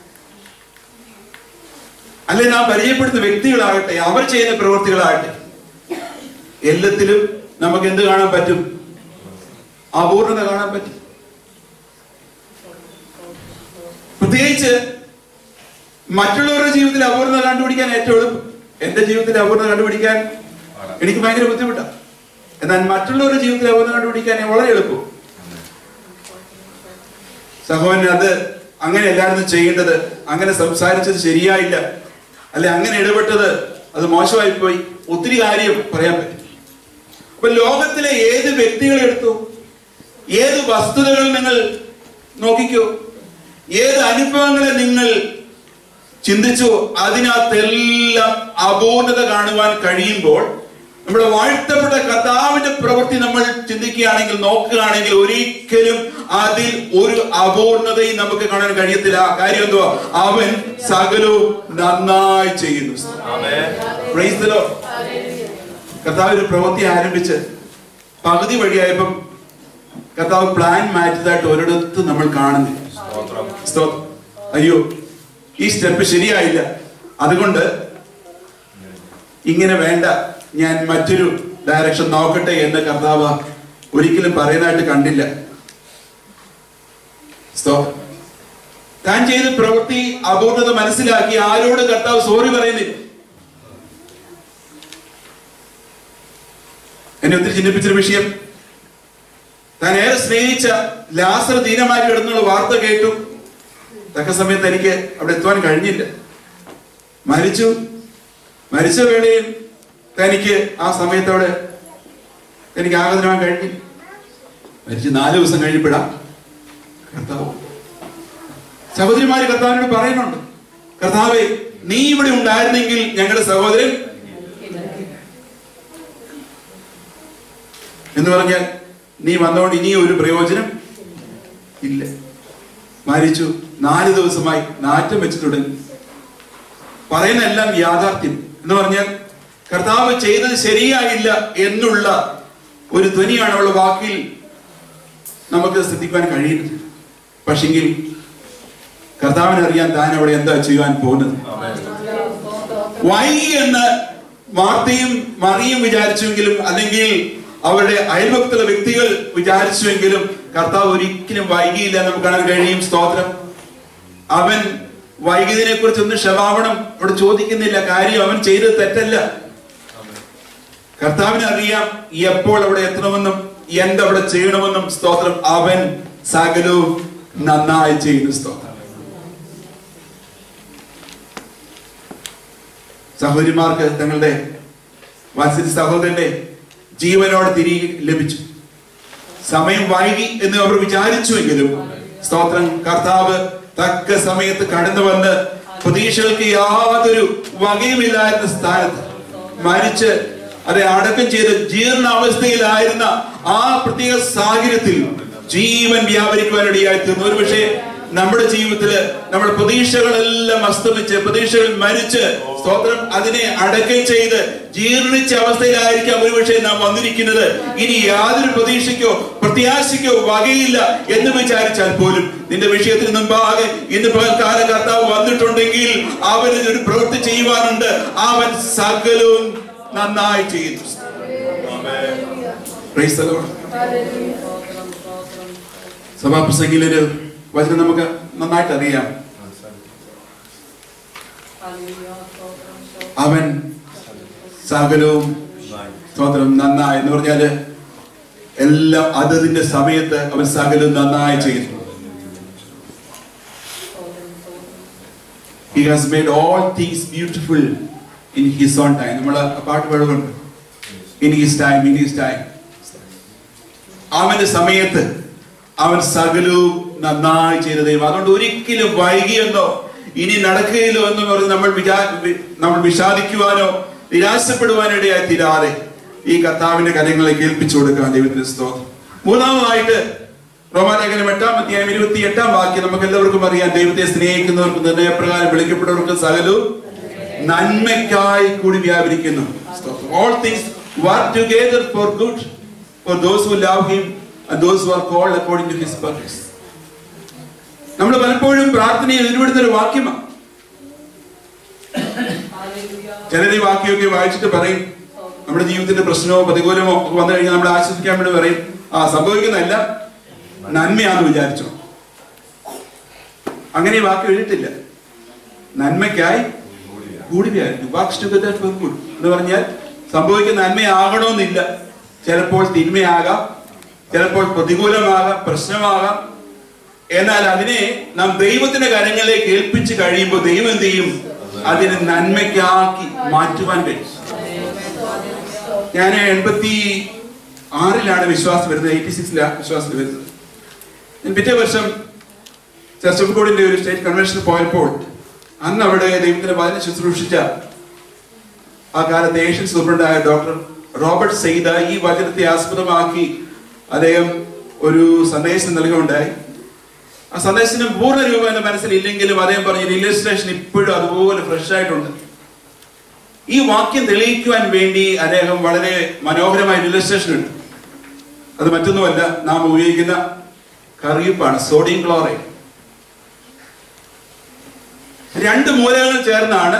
A: അല്ലെ നാം പരിചയപ്പെടുന്ന വ്യക്തികളാകട്ടെ, അവർ ചെയ്യുന്ന പ്രവൃത്തികളാകട്ടെ, എല്ലാത്തിലും നമുക്ക് എന്ത് കാണാൻ പറ്റും? അപൂർണത കാണാൻ പറ്റും. പ്രത്യേകിച്ച് മറ്റുള്ളവരുടെ ജീവിതത്തിൽ അപൂർണത കണ്ടുപിടിക്കാൻ ഏറ്റവും എളുപ്പം. എന്റെ ജീവിതത്തിൽ അപൂർണത കണ്ടുപിടിക്കാൻ എനിക്ക് ഭയങ്കര ബുദ്ധിമുട്ടാണ്. എന്നാൽ മറ്റുള്ളവരുടെ ജീവിതത്തിൽ അപൂർണത കണ്ടുപിടിക്കാൻ വളരെ എളുപ്പം. സഹോദരൻ, അത് അങ്ങനെ എല്ലാവരും ചെയ്യേണ്ടത്, അങ്ങനെ സംസാരിച്ചത് ശരിയായില്ല, അല്ലെ അങ്ങനെ ഇടപെട്ടത് അത് മോശമായി പോയി, ഒത്തിരി കാര്യം പറയാൻ പറ്റും. അപ്പൊ ലോകത്തിലെ ഏത് വ്യക്തികളെ എടുത്തു, ഏത് വസ്തുതകൾ നിങ്ങൾ നോക്കിക്കോ, ഏത് അനുഭവങ്ങളെ നിങ്ങൾ ചിന്തിച്ചോ, അതിനകത്തെല്ലാം അപൂർണത കാണുവാൻ കഴിയുമ്പോൾ നമ്മുടെ വാഴ്ത്തപ്പെട്ട കർത്താവിന്റെ പ്രവൃത്തി നമ്മൾ ചിന്തിക്കുകയാണെങ്കിൽ, നോക്കുകയാണെങ്കിൽ ഒരിക്കലും അതിൽ ഒരു അപൂർണതയും നമുക്ക് കാണാൻ കഴിയത്തില്ല. കാര്യം എന്തുവാ? അവൻ സകലവും നന്നായി ചെയ്യുന്നു. Praise the lord. കർത്താവ് ഒരു പ്രവൃത്തി ആരംഭിച്ച് പകുതി വഴിയായപ്പം കർത്താവ് പ്ലാൻ മാറ്റിയതായിട്ട് ഒരിടത്ത് നമ്മൾ കാണുന്നില്ല. അയ്യോ, ഈ സ്റ്റെപ്പ് ശരിയായില്ല, അതുകൊണ്ട് ഇങ്ങനെ വേണ്ട, ഞാൻ മറ്റൊരു ഡയറക്ഷൻ നോക്കട്ടെ എന്ന് കർത്താവ് ഒരിക്കലും പറയുന്നതായിട്ട് കണ്ടില്ല. താൻ ചെയ്ത പ്രവൃത്തി അപൂർണത മനസ്സിലാക്കി ആരോട് കർത്താവ് സോറി പറയുന്നില്ല. എന്നെ ഒത്തിരി ചിന്തിപ്പിച്ചൊരു വിഷയം, താൻ ഏറെ സ്നേഹിച്ച ലാസർ ദീനമായി കിടന്നുള്ള വാർത്ത കേട്ടു. തക്ക സമയത്ത് എനിക്ക് അവിടെ എത്തുവാൻ കഴിഞ്ഞില്ല. മരിച്ച വേളയിൽ തനിക്ക് ആ സമയത്തോടെ എനിക്ക് ആഗതനാൻ കഴിഞ്ഞില്ല. മരിച്ച് 4 ദിവസം കഴിഞ്ഞപ്പോഴാ കർത്താവ്, സഹോദരിമാര് കർത്താവിനോട് പറയുന്നുണ്ട്, കർത്താവേ, നീ ഇവിടെ ഉണ്ടായിരുന്നെങ്കിൽ ഞങ്ങളുടെ സഹോദരൻ എന്ന് പറഞ്ഞാൽ നീ വന്നോണ്ട് ഇനി ഒരു പ്രയോജനം ഇല്ല. മരിച്ചു, 4 ദിവസമായി നാറ്റം വെച്ച് തുടങ്ങി. പറയുന്ന എല്ലാം യാഥാർത്ഥ്യം എന്ന് പറഞ്ഞാൽ കർത്താവ് ചെയ്തത് ശരിയായില്ല എന്നുള്ള ഒരു ധ്വനിയാണ് അവളുടെ വാക്കിൽ നമുക്ക് ശ്രദ്ധിക്കാൻ കഴിയുന്നത്. പക്ഷെങ്കിൽ കർത്താവിനറിയാൻ താൻ അവിടെ എന്താ ചെയ്യാൻ പോകുന്നത്. വൈകി എന്ന് മാർത്തയും മറിയും വിചാരിച്ചുവെങ്കിലും, അല്ലെങ്കിൽ അവരുടെ അയൽവക്കത്തുള്ള വ്യക്തികൾ വിചാരിച്ചുവെങ്കിലും, കർത്താവ് ഒരിക്കലും വൈകിയില്ല നമുക്ക് കാണാൻ കഴിയും. സ്തോത്രം. അവൻ വൈകിയതിനെ കുറിച്ചൊന്നും ക്ഷമാപണം അവിടെ ചോദിക്കുന്നില്ല. കാര്യം അവൻ ചെയ്തത് തെറ്റല്ല. കർത്താവിന് അറിയാം എപ്പോൾ അവിടെ എത്തണമെന്നും എന്തവിടെ ചെയ്യണമെന്നും. സ്തോത്രം. അവൻ സകലവും നന്നായി ചെയ്യുന്നു. സ്തോത്രം. സഹോദരിമാർക്ക് തങ്ങളുടെ വാത്സല്യ സഹോദരന്റെ ജീവനോടെ തിരികെ ലഭിച്ചു. സമയം വൈകി എന്ന് അവർ വിചാരിച്ചുവെങ്കിലും, സ്തോത്രം, കർത്താവ് തക്ക സമയത്ത് കടന്നു വന്ന് പ്രതീക്ഷകൾക്ക് യാതൊരു വകയുമില്ലായിരുന്ന സ്ഥാനത്ത് മരിച്ച് അതെ അടക്കം ചെയ്ത് ജീർണാവസ്ഥയിലായിരുന്ന ആ പ്രത്യേക സാഹചര്യത്തിൽ ജീവൻ വ്യാപരിക്കുവാനിടയായി തീർന്നു. ഒരു പക്ഷേ നമ്മുടെ ജീവിതത്തില് നമ്മുടെ പ്രതീക്ഷകളെല്ലാം അസ്തമിച്ച്, പ്രതീക്ഷകൾ മരിച്ച്, സ്തോത്രം, അതിനെ അടക്കം ചെയ്ത് ജീർണിച്ച അവസ്ഥയിലായിരിക്കാം ഒരുപക്ഷെ നാം വന്നിരിക്കുന്നത്. ഇനി യാതൊരു പ്രതീക്ഷയ്ക്കോ പ്രത്യാശയ്ക്കോ വകയില്ല എന്ന് വിചാരിച്ചാൽ പോലും നിന്റെ വിഷയത്തിന് മുമ്പാകെ ഇന്ന് പകൽക്കാല കർത്താവ് വന്നിട്ടുണ്ടെങ്കിൽ അവന് ഒരു പ്രവൃത്തി ചെയ്യുവാനുണ്ട്. അവൻ സകലവും നന്നായി ചെയ്യുന്നു. സഭാപ്രസംഗിലൊരു വചനം നമുക്ക് നന്നായിട്ട് അറിയാം. അവൻ സകലവും, സ്തോത്രം, നന്നായി എന്ന് പറഞ്ഞാല് എല്ലാം അതതിന്റെ സമയത്ത് അവൻ സകലവും നന്നായി ചെയ്യുന്നു. He has made all things beautiful in his own time. നമ്മള് പാട്ട് പാടുന്നുണ്ട്, in his time, in his time. അവന്റെ സമയത്ത് അവൻ സകലവും നന്നായി ചെയ്ത ദൈവം. അതുകൊണ്ട് ഒരിക്കലും വൈകിയെന്നോ ഇനി നടക്കുകയില്ലോ എന്ന് പറഞ്ഞ് നമ്മൾ വിഷാദിക്കുവാനോ നിരാശപ്പെടുവാനോ ഇടയായി തീരാതെ ഈ കർത്താവിന്റെ കരങ്ങളെ കേൾപ്പിച്ചു കൊടുക്കാൻ ദൈവത്തിന് സ്തോത്രം. മൂന്നാമതായിട്ട് റോമാലേഖനം 8-ാം അധ്യായം 28-ാം വാക്യം നമുക്ക് എല്ലാവർക്കും അറിയാം. ദൈവത്തെ സ്നേഹിക്കുന്നവർക്ക് നിർണയപ്രകാരം വിളിക്കപ്പെട്ടവർക്ക് സകലവും നന്മയ്ക്കായി കൂടി വ്യാപരിക്കുന്നു. All things work together for good for those who love him and those who are called according to his purpose. നമ്മൾ പലപ്പോഴും പ്രാർത്ഥനയിൽ ഉരുവിടുന്ന ഒരു വാക്യമാണ്. ചിലർ ഈ വാക്യമൊക്കെ വായിച്ചിട്ട് പറയും, നമ്മുടെ ജീവിതത്തിന്റെ പ്രശ്നമോ പ്രതികൂലമോ ഒക്കെ വന്നു കഴിഞ്ഞാൽ നമ്മളെ ആശ്വസിക്കാൻ വേണ്ടി പറയും, സംഭവിക്കുന്നതല്ല നന്മയാണെന്ന് വിചാരിച്ചോ. അങ്ങനെ ഈ വാക്യം എഴുതിയിട്ടില്ല. നന്മയ്ക്കായി കൂടി വ്യാപരിക്കും. വർക്ക്സ് ടുഗദർ ഫോർ ഗുഡ് എന്ന് പറഞ്ഞാൽ സംഭവിക്കുന്ന നന്മയാകണമെന്നില്ല. ചിലപ്പോൾ തിന്മയാകാം, ചിലപ്പോൾ പ്രതികൂലമാകാം, പ്രശ്നമാകാം. എന്നാൽ അതിനെ നാം ദൈവത്തിന്റെ കരങ്ങളിലേക്ക് ഏൽപ്പിച്ച് കഴിയുമ്പോൾ ദൈവം എന്ത് ചെയ്യും? അതിനെ നന്മയ്ക്കാക്കി മാറ്റുവാൻ കഴിയും. ഞാൻ 86-ലാണ് വിശ്വാസം വരുന്നത്, 86-ലാണ് വിശ്വാസം വരുന്നത്. ഞാൻ പിറ്റേ വർഷം ചർച്ച് ഓഫ് ഗോഡിന്റെ ഒരു സ്റ്റേറ്റ് കൺവെൻഷന് പോയപ്പോൾ അന്ന് അവിടെ ദൈവത്തിന്റെ വചനം ശുശ്രൂഷിച്ച ആ കാലത്ത് ഏഷ്യൻ സൂപ്രണ്ടായ ഡോക്ടർ റോബർട്ട് സെയ്ദ ഈ വചനത്തെ ആസ്പദമാക്കി അദ്ദേഹം ഒരു സന്ദേശം നൽകുകയുണ്ടായി. ആ സന്ദേശത്തിന് പൂർണ്ണ രൂപം എന്റെ മനസ്സിലില്ലെങ്കിലും അദ്ദേഹം പറഞ്ഞ ഇല്ലസ്ട്രേഷൻ ഇപ്പോഴും അതുപോലെ ഫ്രഷ് ആയിട്ടുണ്ട്. ഈ വാക്യം തെളിയിക്കുവാൻ വേണ്ടി അദ്ദേഹം വളരെ മനോഹരമായ ഇല്ലസ്ട്രേഷൻ ഉണ്ട്. അത് മറ്റൊന്നുമല്ല, നാം ഉപയോഗിക്കുന്ന കറിയുപ്പാണ്, സോഡിയം ക്ലോറൈഡ്. രണ്ട് മൂലകങ്ങൾ ചേർന്നാണ്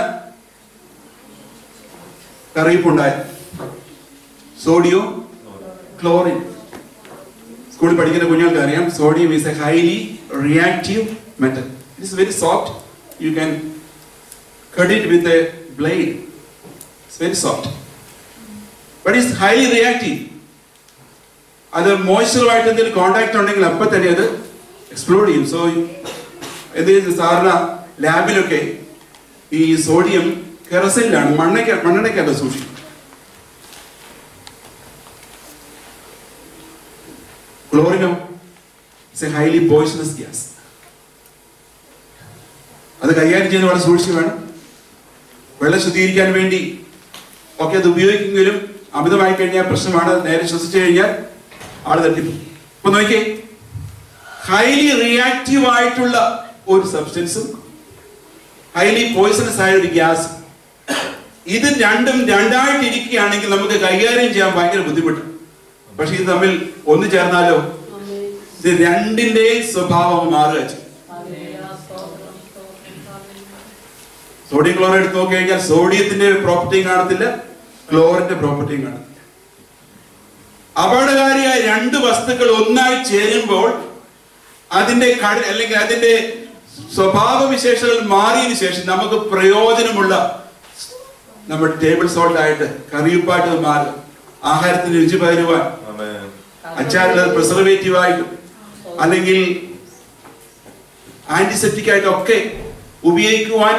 A: കറിയിപ്പുണ്ടായത്. Sodium, chlorine. സ്കൂളിൽ പഠിക്കുന്ന കുഞ്ഞുങ്ങൾക്ക് അറിയാം, sodium is a highly reactive metal. It is very soft. You can cut it with a blade. It's very soft, but it's highly reactive. അത് മോയ്സ്ചറുമായിട്ട് എന്തെങ്കിലും കോണ്ടാക്ട് ഉണ്ടെങ്കിൽ അപ്പം തന്നെ അത് എക്സ്പ്ലോഡ് ചെയ്യും. സോ എന്ത് സാധാരണ ലാബിലൊക്കെ ഈ സോഡിയം കെറസിലാണ്, മണ്ണെണ്ണയ്ക്കല്ല സൂക്ഷിക്കും. ക്ലോറിനോ it's a highly poisonous gas. അത് കൈകാര്യം ചെയ്യുന്ന വളരെ സൂക്ഷിച്ച് വേണം. വെള്ളം ശുദ്ധീകരിക്കാൻ വേണ്ടി ഒക്കെ അത് ഉപയോഗിക്കുമെങ്കിലും അമിതമായി കഴിഞ്ഞാൽ പ്രശ്നമാണ്. നേരെ ശ്വസിച്ചു കഴിഞ്ഞാൽ ആള് തട്ടിപ്പോ. ഇപ്പൊ നോക്കിയേ, ഹൈലി റിയാക്റ്റീവ് ആയിട്ടുള്ള ഒരു സബ്സ്റ്റൻസും ഹൈലി പോയിസണസ് ആയ ഒരു ഗ്യാസ്, ഇത് രണ്ടും രണ്ടായിട്ട് ഇരിക്കുകയാണെങ്കിൽ നമുക്ക് കൈകാര്യം ചെയ്യാൻ ഭയങ്കര ബുദ്ധിമുട്ട്. പക്ഷെ ഇത് തമ്മിൽ ഒന്ന് ചേർന്നാലോ ഇത് രണ്ടിന്റെയും സ്വഭാവം മാറുക. സോഡിയം ക്ലോറൈഡ് എടുത്ത് നോക്കി കഴിഞ്ഞാൽ സോഡിയത്തിന്റെ പ്രോപ്പർട്ടിയും കാണത്തില്ല, ക്ലോറിന്റെ പ്രോപ്പർട്ടിയും കാണത്തില്ല. അപകടകാരിയായ രണ്ട് വസ്തുക്കൾ ഒന്നായി ചേരുമ്പോൾ അതിന്റെ അല്ലെങ്കിൽ അതിന്റെ സ്വഭാവ വിശേഷങ്ങൾ മാറിയതിനു ശേഷം നമുക്ക് പ്രയോജനമുള്ള നമ്മുടെ ടേബിൾ സോൾട്ട് ആയിട്ട് കറിയുപ്പായിട്ട് മാറുക, ആഹാരത്തിന് രുചി പകരുവാൻ, അച്ചാറിൽ പ്രിസർവേറ്റീവ് ആയിട്ടും അല്ലെങ്കിൽ ആന്റിസെപ്റ്റിക് ആയിട്ടൊക്കെ ഉപയോഗിക്കുവാൻ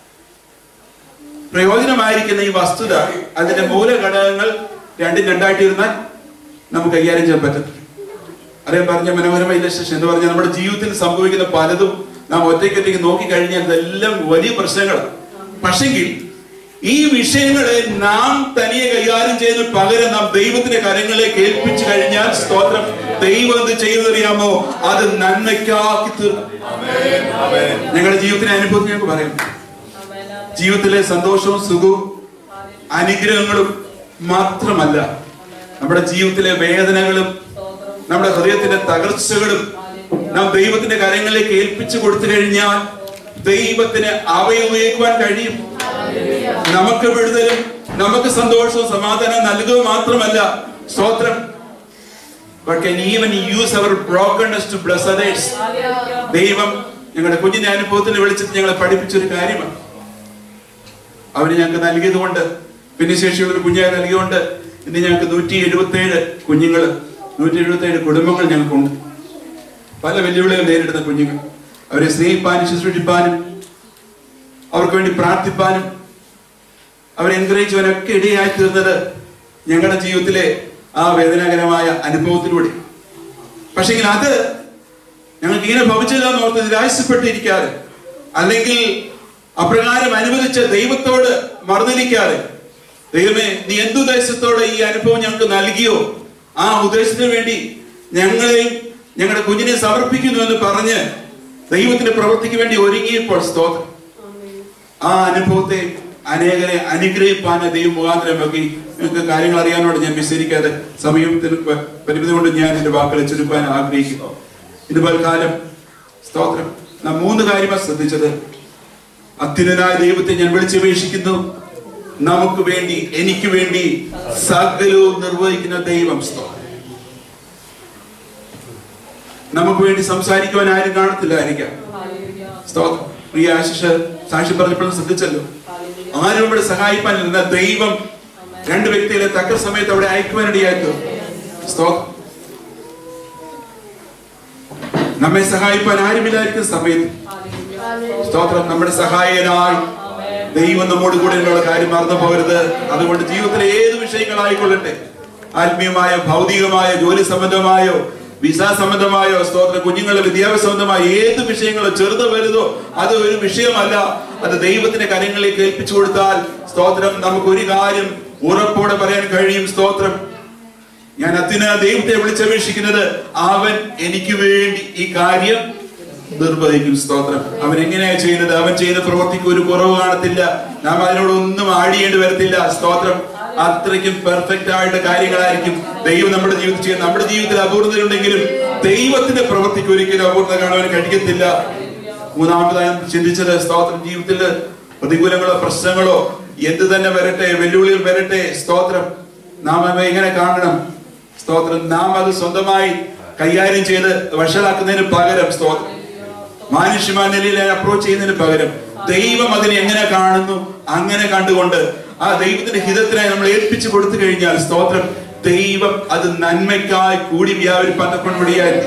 A: പ്രയോജനമായിരിക്കുന്ന ഈ വസ്തുത, അതിന്റെ മൂലഘടകങ്ങൾ രണ്ടും രണ്ടായിട്ടിരുന്നാൽ നമുക്ക് കൈകാര്യം ചെയ്യാൻ പറ്റത്തില്ല. അറിയാൻ പറഞ്ഞ മനോഹരമായ ഇല്ലസ്ട്രേഷൻ എന്ന് പറഞ്ഞാൽ നമ്മുടെ ജീവിതത്തിൽ സംഭവിക്കുന്ന പലതും നാം ഒറ്റയ്ക്കൊറ്റയ്ക്ക് നോക്കിക്കഴിഞ്ഞാൽ ഇതെല്ലാം വലിയ പ്രശ്നങ്ങളാണ്. പക്ഷെങ്കിൽ ഈ വിഷയങ്ങളെ നാം തനിയെ കൈകാര്യം ചെയ്യുന്ന പകരം നാം ദൈവത്തിന്റെ കരങ്ങളിലേക്ക് ഏൽപ്പിച്ചു കഴിഞ്ഞാൽ, സ്തോത്രം, ദൈവം എന്ത് ചെയ്യുന്നറിയാമോ, അത് നന്മയ്ക്കാക്കി തീർക്കും. ഞങ്ങളുടെ ജീവിതത്തിന്റെ അനുഭവത്തിൽ ഞങ്ങൾക്ക് പറയാം, ജീവിതത്തിലെ സന്തോഷവും സുഖവും അനുഗ്രഹങ്ങളും മാത്രമല്ല, നമ്മുടെ ജീവിതത്തിലെ വേദനകളും നമ്മുടെ ഹൃദയത്തിന്റെ തകർച്ചകളും നാം ദൈവത്തിന്റെ കരങ്ങളിലേക്ക് ഏൽപ്പിച്ചു കൊടുത്തു കഴിഞ്ഞാൽ ദൈവത്തിന് അവയെ ഉപയോഗിക്കുവാൻ കഴിയും. നമുക്ക് വിടുതലും നമുക്ക് സന്തോഷവും സമാധാനം നൽകുക മാത്രമല്ല, സ്തോത്രം, but can even use our brokenness to bless others. ദൈവം ഞങ്ങളുടെ കുഞ്ഞിന്റെ അനുഭവത്തിന് വിളിച്ചിട്ട് ഞങ്ങളെ പഠിപ്പിച്ചൊരു കാര്യമാണ്. അവന് ഞങ്ങൾക്ക് നൽകിയത് കൊണ്ട്, ഭിന്നശേഷിയുള്ള ഒരു കുഞ്ഞായി നൽകിയതുകൊണ്ട് ഇന്ന് ഞങ്ങൾക്ക് 177 കുഞ്ഞുങ്ങള്, 177 കുടുംബങ്ങൾ ഞങ്ങൾക്കുണ്ട്. പല വെല്ലുവിളികൾ നേരിടുന്ന കുഞ്ഞുങ്ങൾ. അവരെ സ്നേഹിപ്പാനും ശുശ്രൂഷിപ്പാനും അവർക്ക് വേണ്ടി പ്രാർത്ഥിപ്പാനും അവരെ എൻകറേജ് ചെയ്യാനൊക്കെ ഇടയായി തീർന്നത് ഞങ്ങളുടെ ജീവിതത്തിലെ ആ വേദനാകരമായ അനുഭവത്തിലൂടെ. പക്ഷെങ്കിൽ അത് ഞങ്ങൾക്ക് ഇങ്ങനെ ഭവിച്ചതാന്ന് ഓർത്ത് നിരാശപ്പെട്ടിരിക്കാതെ, അല്ലെങ്കിൽ അപ്രകാരം അനുവദിച്ച ദൈവത്തോട് മറുതലിക്കാതെ, ദൈവമേ നീ എന്തുദ്ദേശത്തോടെ ഈ അനുഭവം ഞങ്ങൾക്ക് നൽകിയോ ആ ഉദ്ദേശത്തിന് വേണ്ടി ഞങ്ങളെയും ഞങ്ങളുടെ കുഞ്ഞിനെ സമർപ്പിക്കുന്നു എന്ന് പറഞ്ഞ് ദൈവത്തിന്റെ പ്രവൃത്തിക്ക് വേണ്ടി ഒരുങ്ങിയപ്പോൾ, സ്തോത്രം, ആ അനുഭവത്തെ അനേകരെ അനുഗ്രഹിപ്പാൻ ദൈവം മുഖാന്തരമാക്കി. നിങ്ങൾക്ക് കാര്യങ്ങൾ അറിയാനോട് ഞാൻ വിസ്തരിക്കാതെ സമയത്തിന് പരിമിതി കൊണ്ട് ഞാൻ എന്റെ വാക്കുകളെ ചുരുക്കാൻ ആഗ്രഹിക്കുന്നു. ഇതുപോലെ കാലം, സ്തോത്രം, നാം 3 കാര്യമാണ് ശ്രദ്ധിച്ചത്. അത്യുന്നതനായ ദൈവത്തെ ഞാൻ വിളിച്ചപേക്ഷിക്കുന്നു. നമുക്ക് വേണ്ടി, എനിക്ക് വേണ്ടി സകലവും നിർവഹിക്കുന്ന ദൈവം, സ്തോത്രം. നമുക്ക് വേണ്ടി സംസാരിക്കുവാൻ ആരും കാണത്തില്ലായിരിക്കാം, സ്തോത്രം. പ്രിയ ആശിഷ് സാക്ഷി പറഞ്ഞപ്പോഴും ശ്രദ്ധിച്ചല്ലോ, ആരും ഇവിടെ സഹായിപ്പാനില്ല. ദൈവം 2 വ്യക്തികളെ തക്ക സമയത്ത് അവിടെ അയക്കുവാനിടയായിരുന്നു, സ്തോത്രം. നമ്മെ സഹായിപ്പാൻ ആരുമില്ലായിരിക്കുന്ന സമയത്ത്, സ്തോത്രം, നമ്മുടെ സഹായകനായി ദൈവം നമ്മോട് കൂടെ എന്നുള്ള കാര്യം മറന്നു പോകരുത്. അതുകൊണ്ട് ജീവിതത്തിലെ ഏത് വിഷയങ്ങളായിക്കൊള്ളട്ടെ, ആത്മീയമായ, ഭൗതികമായ, ജോലി സംബന്ധമായോ വിസ സംബന്ധമായോ, സ്തോത്രം, കുഞ്ഞുങ്ങളുടെ വിദ്യാഭ്യാസ സംബന്ധമായ ഏത് വിഷയങ്ങളോ ചെറുതോ വലുതോ അത് ഒരു വിഷയമല്ല. അത് ദൈവത്തിന്റെ കരങ്ങളിലേക്ക് ഏൽപ്പിച്ചു കൊടുത്താൽ, സ്തോത്രം, നമുക്ക് ഒരു കാര്യം ഉറപ്പോടെ പറയാൻ കഴിയും, സ്തോത്രം, ഞാൻ അത്യുന്നത ദൈവത്തെ വിളിച്ചപേക്ഷിക്കുന്നത് അവൻ എനിക്ക് വേണ്ടി ഈ കാര്യം നിർവഹിക്കും, സ്തോത്രം. അവൻ എങ്ങനെയാ ചെയ്യുന്നത്? അവൻ ചെയ്യുന്ന പ്രവൃത്തിക്ക് ഒരു കുറവ് കാണത്തില്ല. നാം അതിനോടൊന്നും ആടിയേണ്ടി വരത്തില്ല, സ്തോത്രം. അത്രയ്ക്കും പെർഫെക്റ്റ് ആയിട്ട് കാര്യങ്ങളായിരിക്കും ദൈവം നമ്മുടെ ജീവിതത്തിൽ ചെയ്യുന്നത്. നമ്മുടെ ജീവിതത്തിൽ അപൂർണതയുണ്ടെങ്കിലും ദൈവത്തിന്റെ പ്രവൃത്തിക്ക് ഒരിക്കലും അപൂർണത കാണുവാൻ കഴിയത്തില്ല. മൂന്നാമതായി ചിന്തിച്ചത് സ്തോത്രം, ജീവിതത്തിൽ പ്രതികൂലങ്ങളോ പ്രശ്നങ്ങളോ എന്ത് തന്നെ വരട്ടെ, വെല്ലുവിളികൾ വരട്ടെ, സ്തോത്രം, നാം അവ എങ്ങനെ കാണണം? സ്തോത്രം, നാം അത് സ്വന്തമായി കൈകാര്യം ചെയ്ത് വഷളാക്കുന്നതിന് പകരം, സ്തോത്രം, മാനുഷ്യമായ നിലയിൽ അപ്രോച്ച് ചെയ്യുന്നതിന് പകരം ദൈവം അതിനെ എങ്ങനെ കാണുന്നു അങ്ങനെ കണ്ടുകൊണ്ട് ആ ദൈവത്തിന്റെ ഹിതത്തിനായി നമ്മൾ ഏൽപ്പിച്ചു കൊടുത്തു കഴിഞ്ഞാൽ, സ്തോത്രം, ദൈവം അത് നന്മയ്ക്കായി കൂടി വ്യാപരിപ്പാൻ കൊണ്ടുപടിയായി.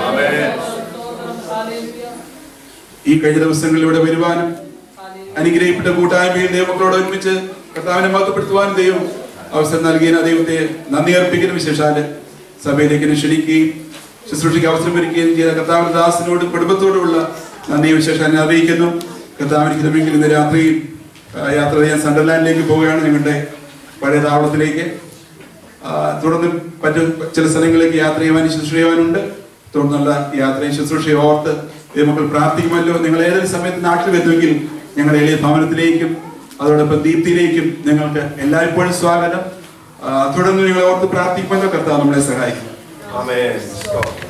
A: ഈ കഴിഞ്ഞ ദിവസങ്ങളിൽ ഇവിടെ വരുവാനും അനുഗ്രഹിക്കപ്പെട്ട കൂട്ടായ്മയിൽ ദൈവമക്കളോട് ഒരുമിച്ച് കർത്താവിനെ മഹത്വപ്പെടുത്തുവാനും ദൈവം അവസരം നൽകിയ ദൈവത്തെ നന്ദി അർപ്പിക്കുന്ന വിശേഷാല് സഭയിലേക്ക് ക്ഷണിക്കുകയും ശുശ്രൂഷയ്ക്ക് അവസരം ഒരുക്കുകയും ചെയ്ത കർത്താവിന്റെ ദാസനോടും കുടുംബത്തോടുമുള്ള നന്ദി വിശേഷം അറിയിക്കുന്നു. കർത്താവിന് ഹിതമെങ്കിൽ ഇന്ന് രാത്രിയിൽ യാത്ര ചെയ്യാൻ സണ്ടർലാൻഡിലേക്ക് പോവുകയാണ്, ഞങ്ങളുടെ പഴയ താവളത്തിലേക്ക്. തുടർന്ന് മറ്റു ചില സ്ഥലങ്ങളിലേക്ക് യാത്ര ചെയ്യുവാനും ശുശ്രൂഷ ചെയ്യുവാനുണ്ട്. തുടർന്നുള്ള യാത്രയും ശുശ്രൂഷയും ഓർത്ത് ദൈവമക്കൾ പ്രാർത്ഥിക്കുമല്ലോ. നിങ്ങൾ ഏതൊരു സമയത്ത് നാട്ടിൽ വരുമെങ്കിൽ ഞങ്ങളുടെ എളിയ ഭവനത്തിലേക്കും അതോടൊപ്പം ദീപ്തിയിലേക്കും നിങ്ങൾക്ക് എല്ലായ്പ്പോഴും സ്വാഗതം. തുടർന്ന് നിങ്ങൾ ഓർത്ത് പ്രാർത്ഥിക്കുമല്ലോ. കർത്താവ് നമ്മളെ സഹായിക്കും.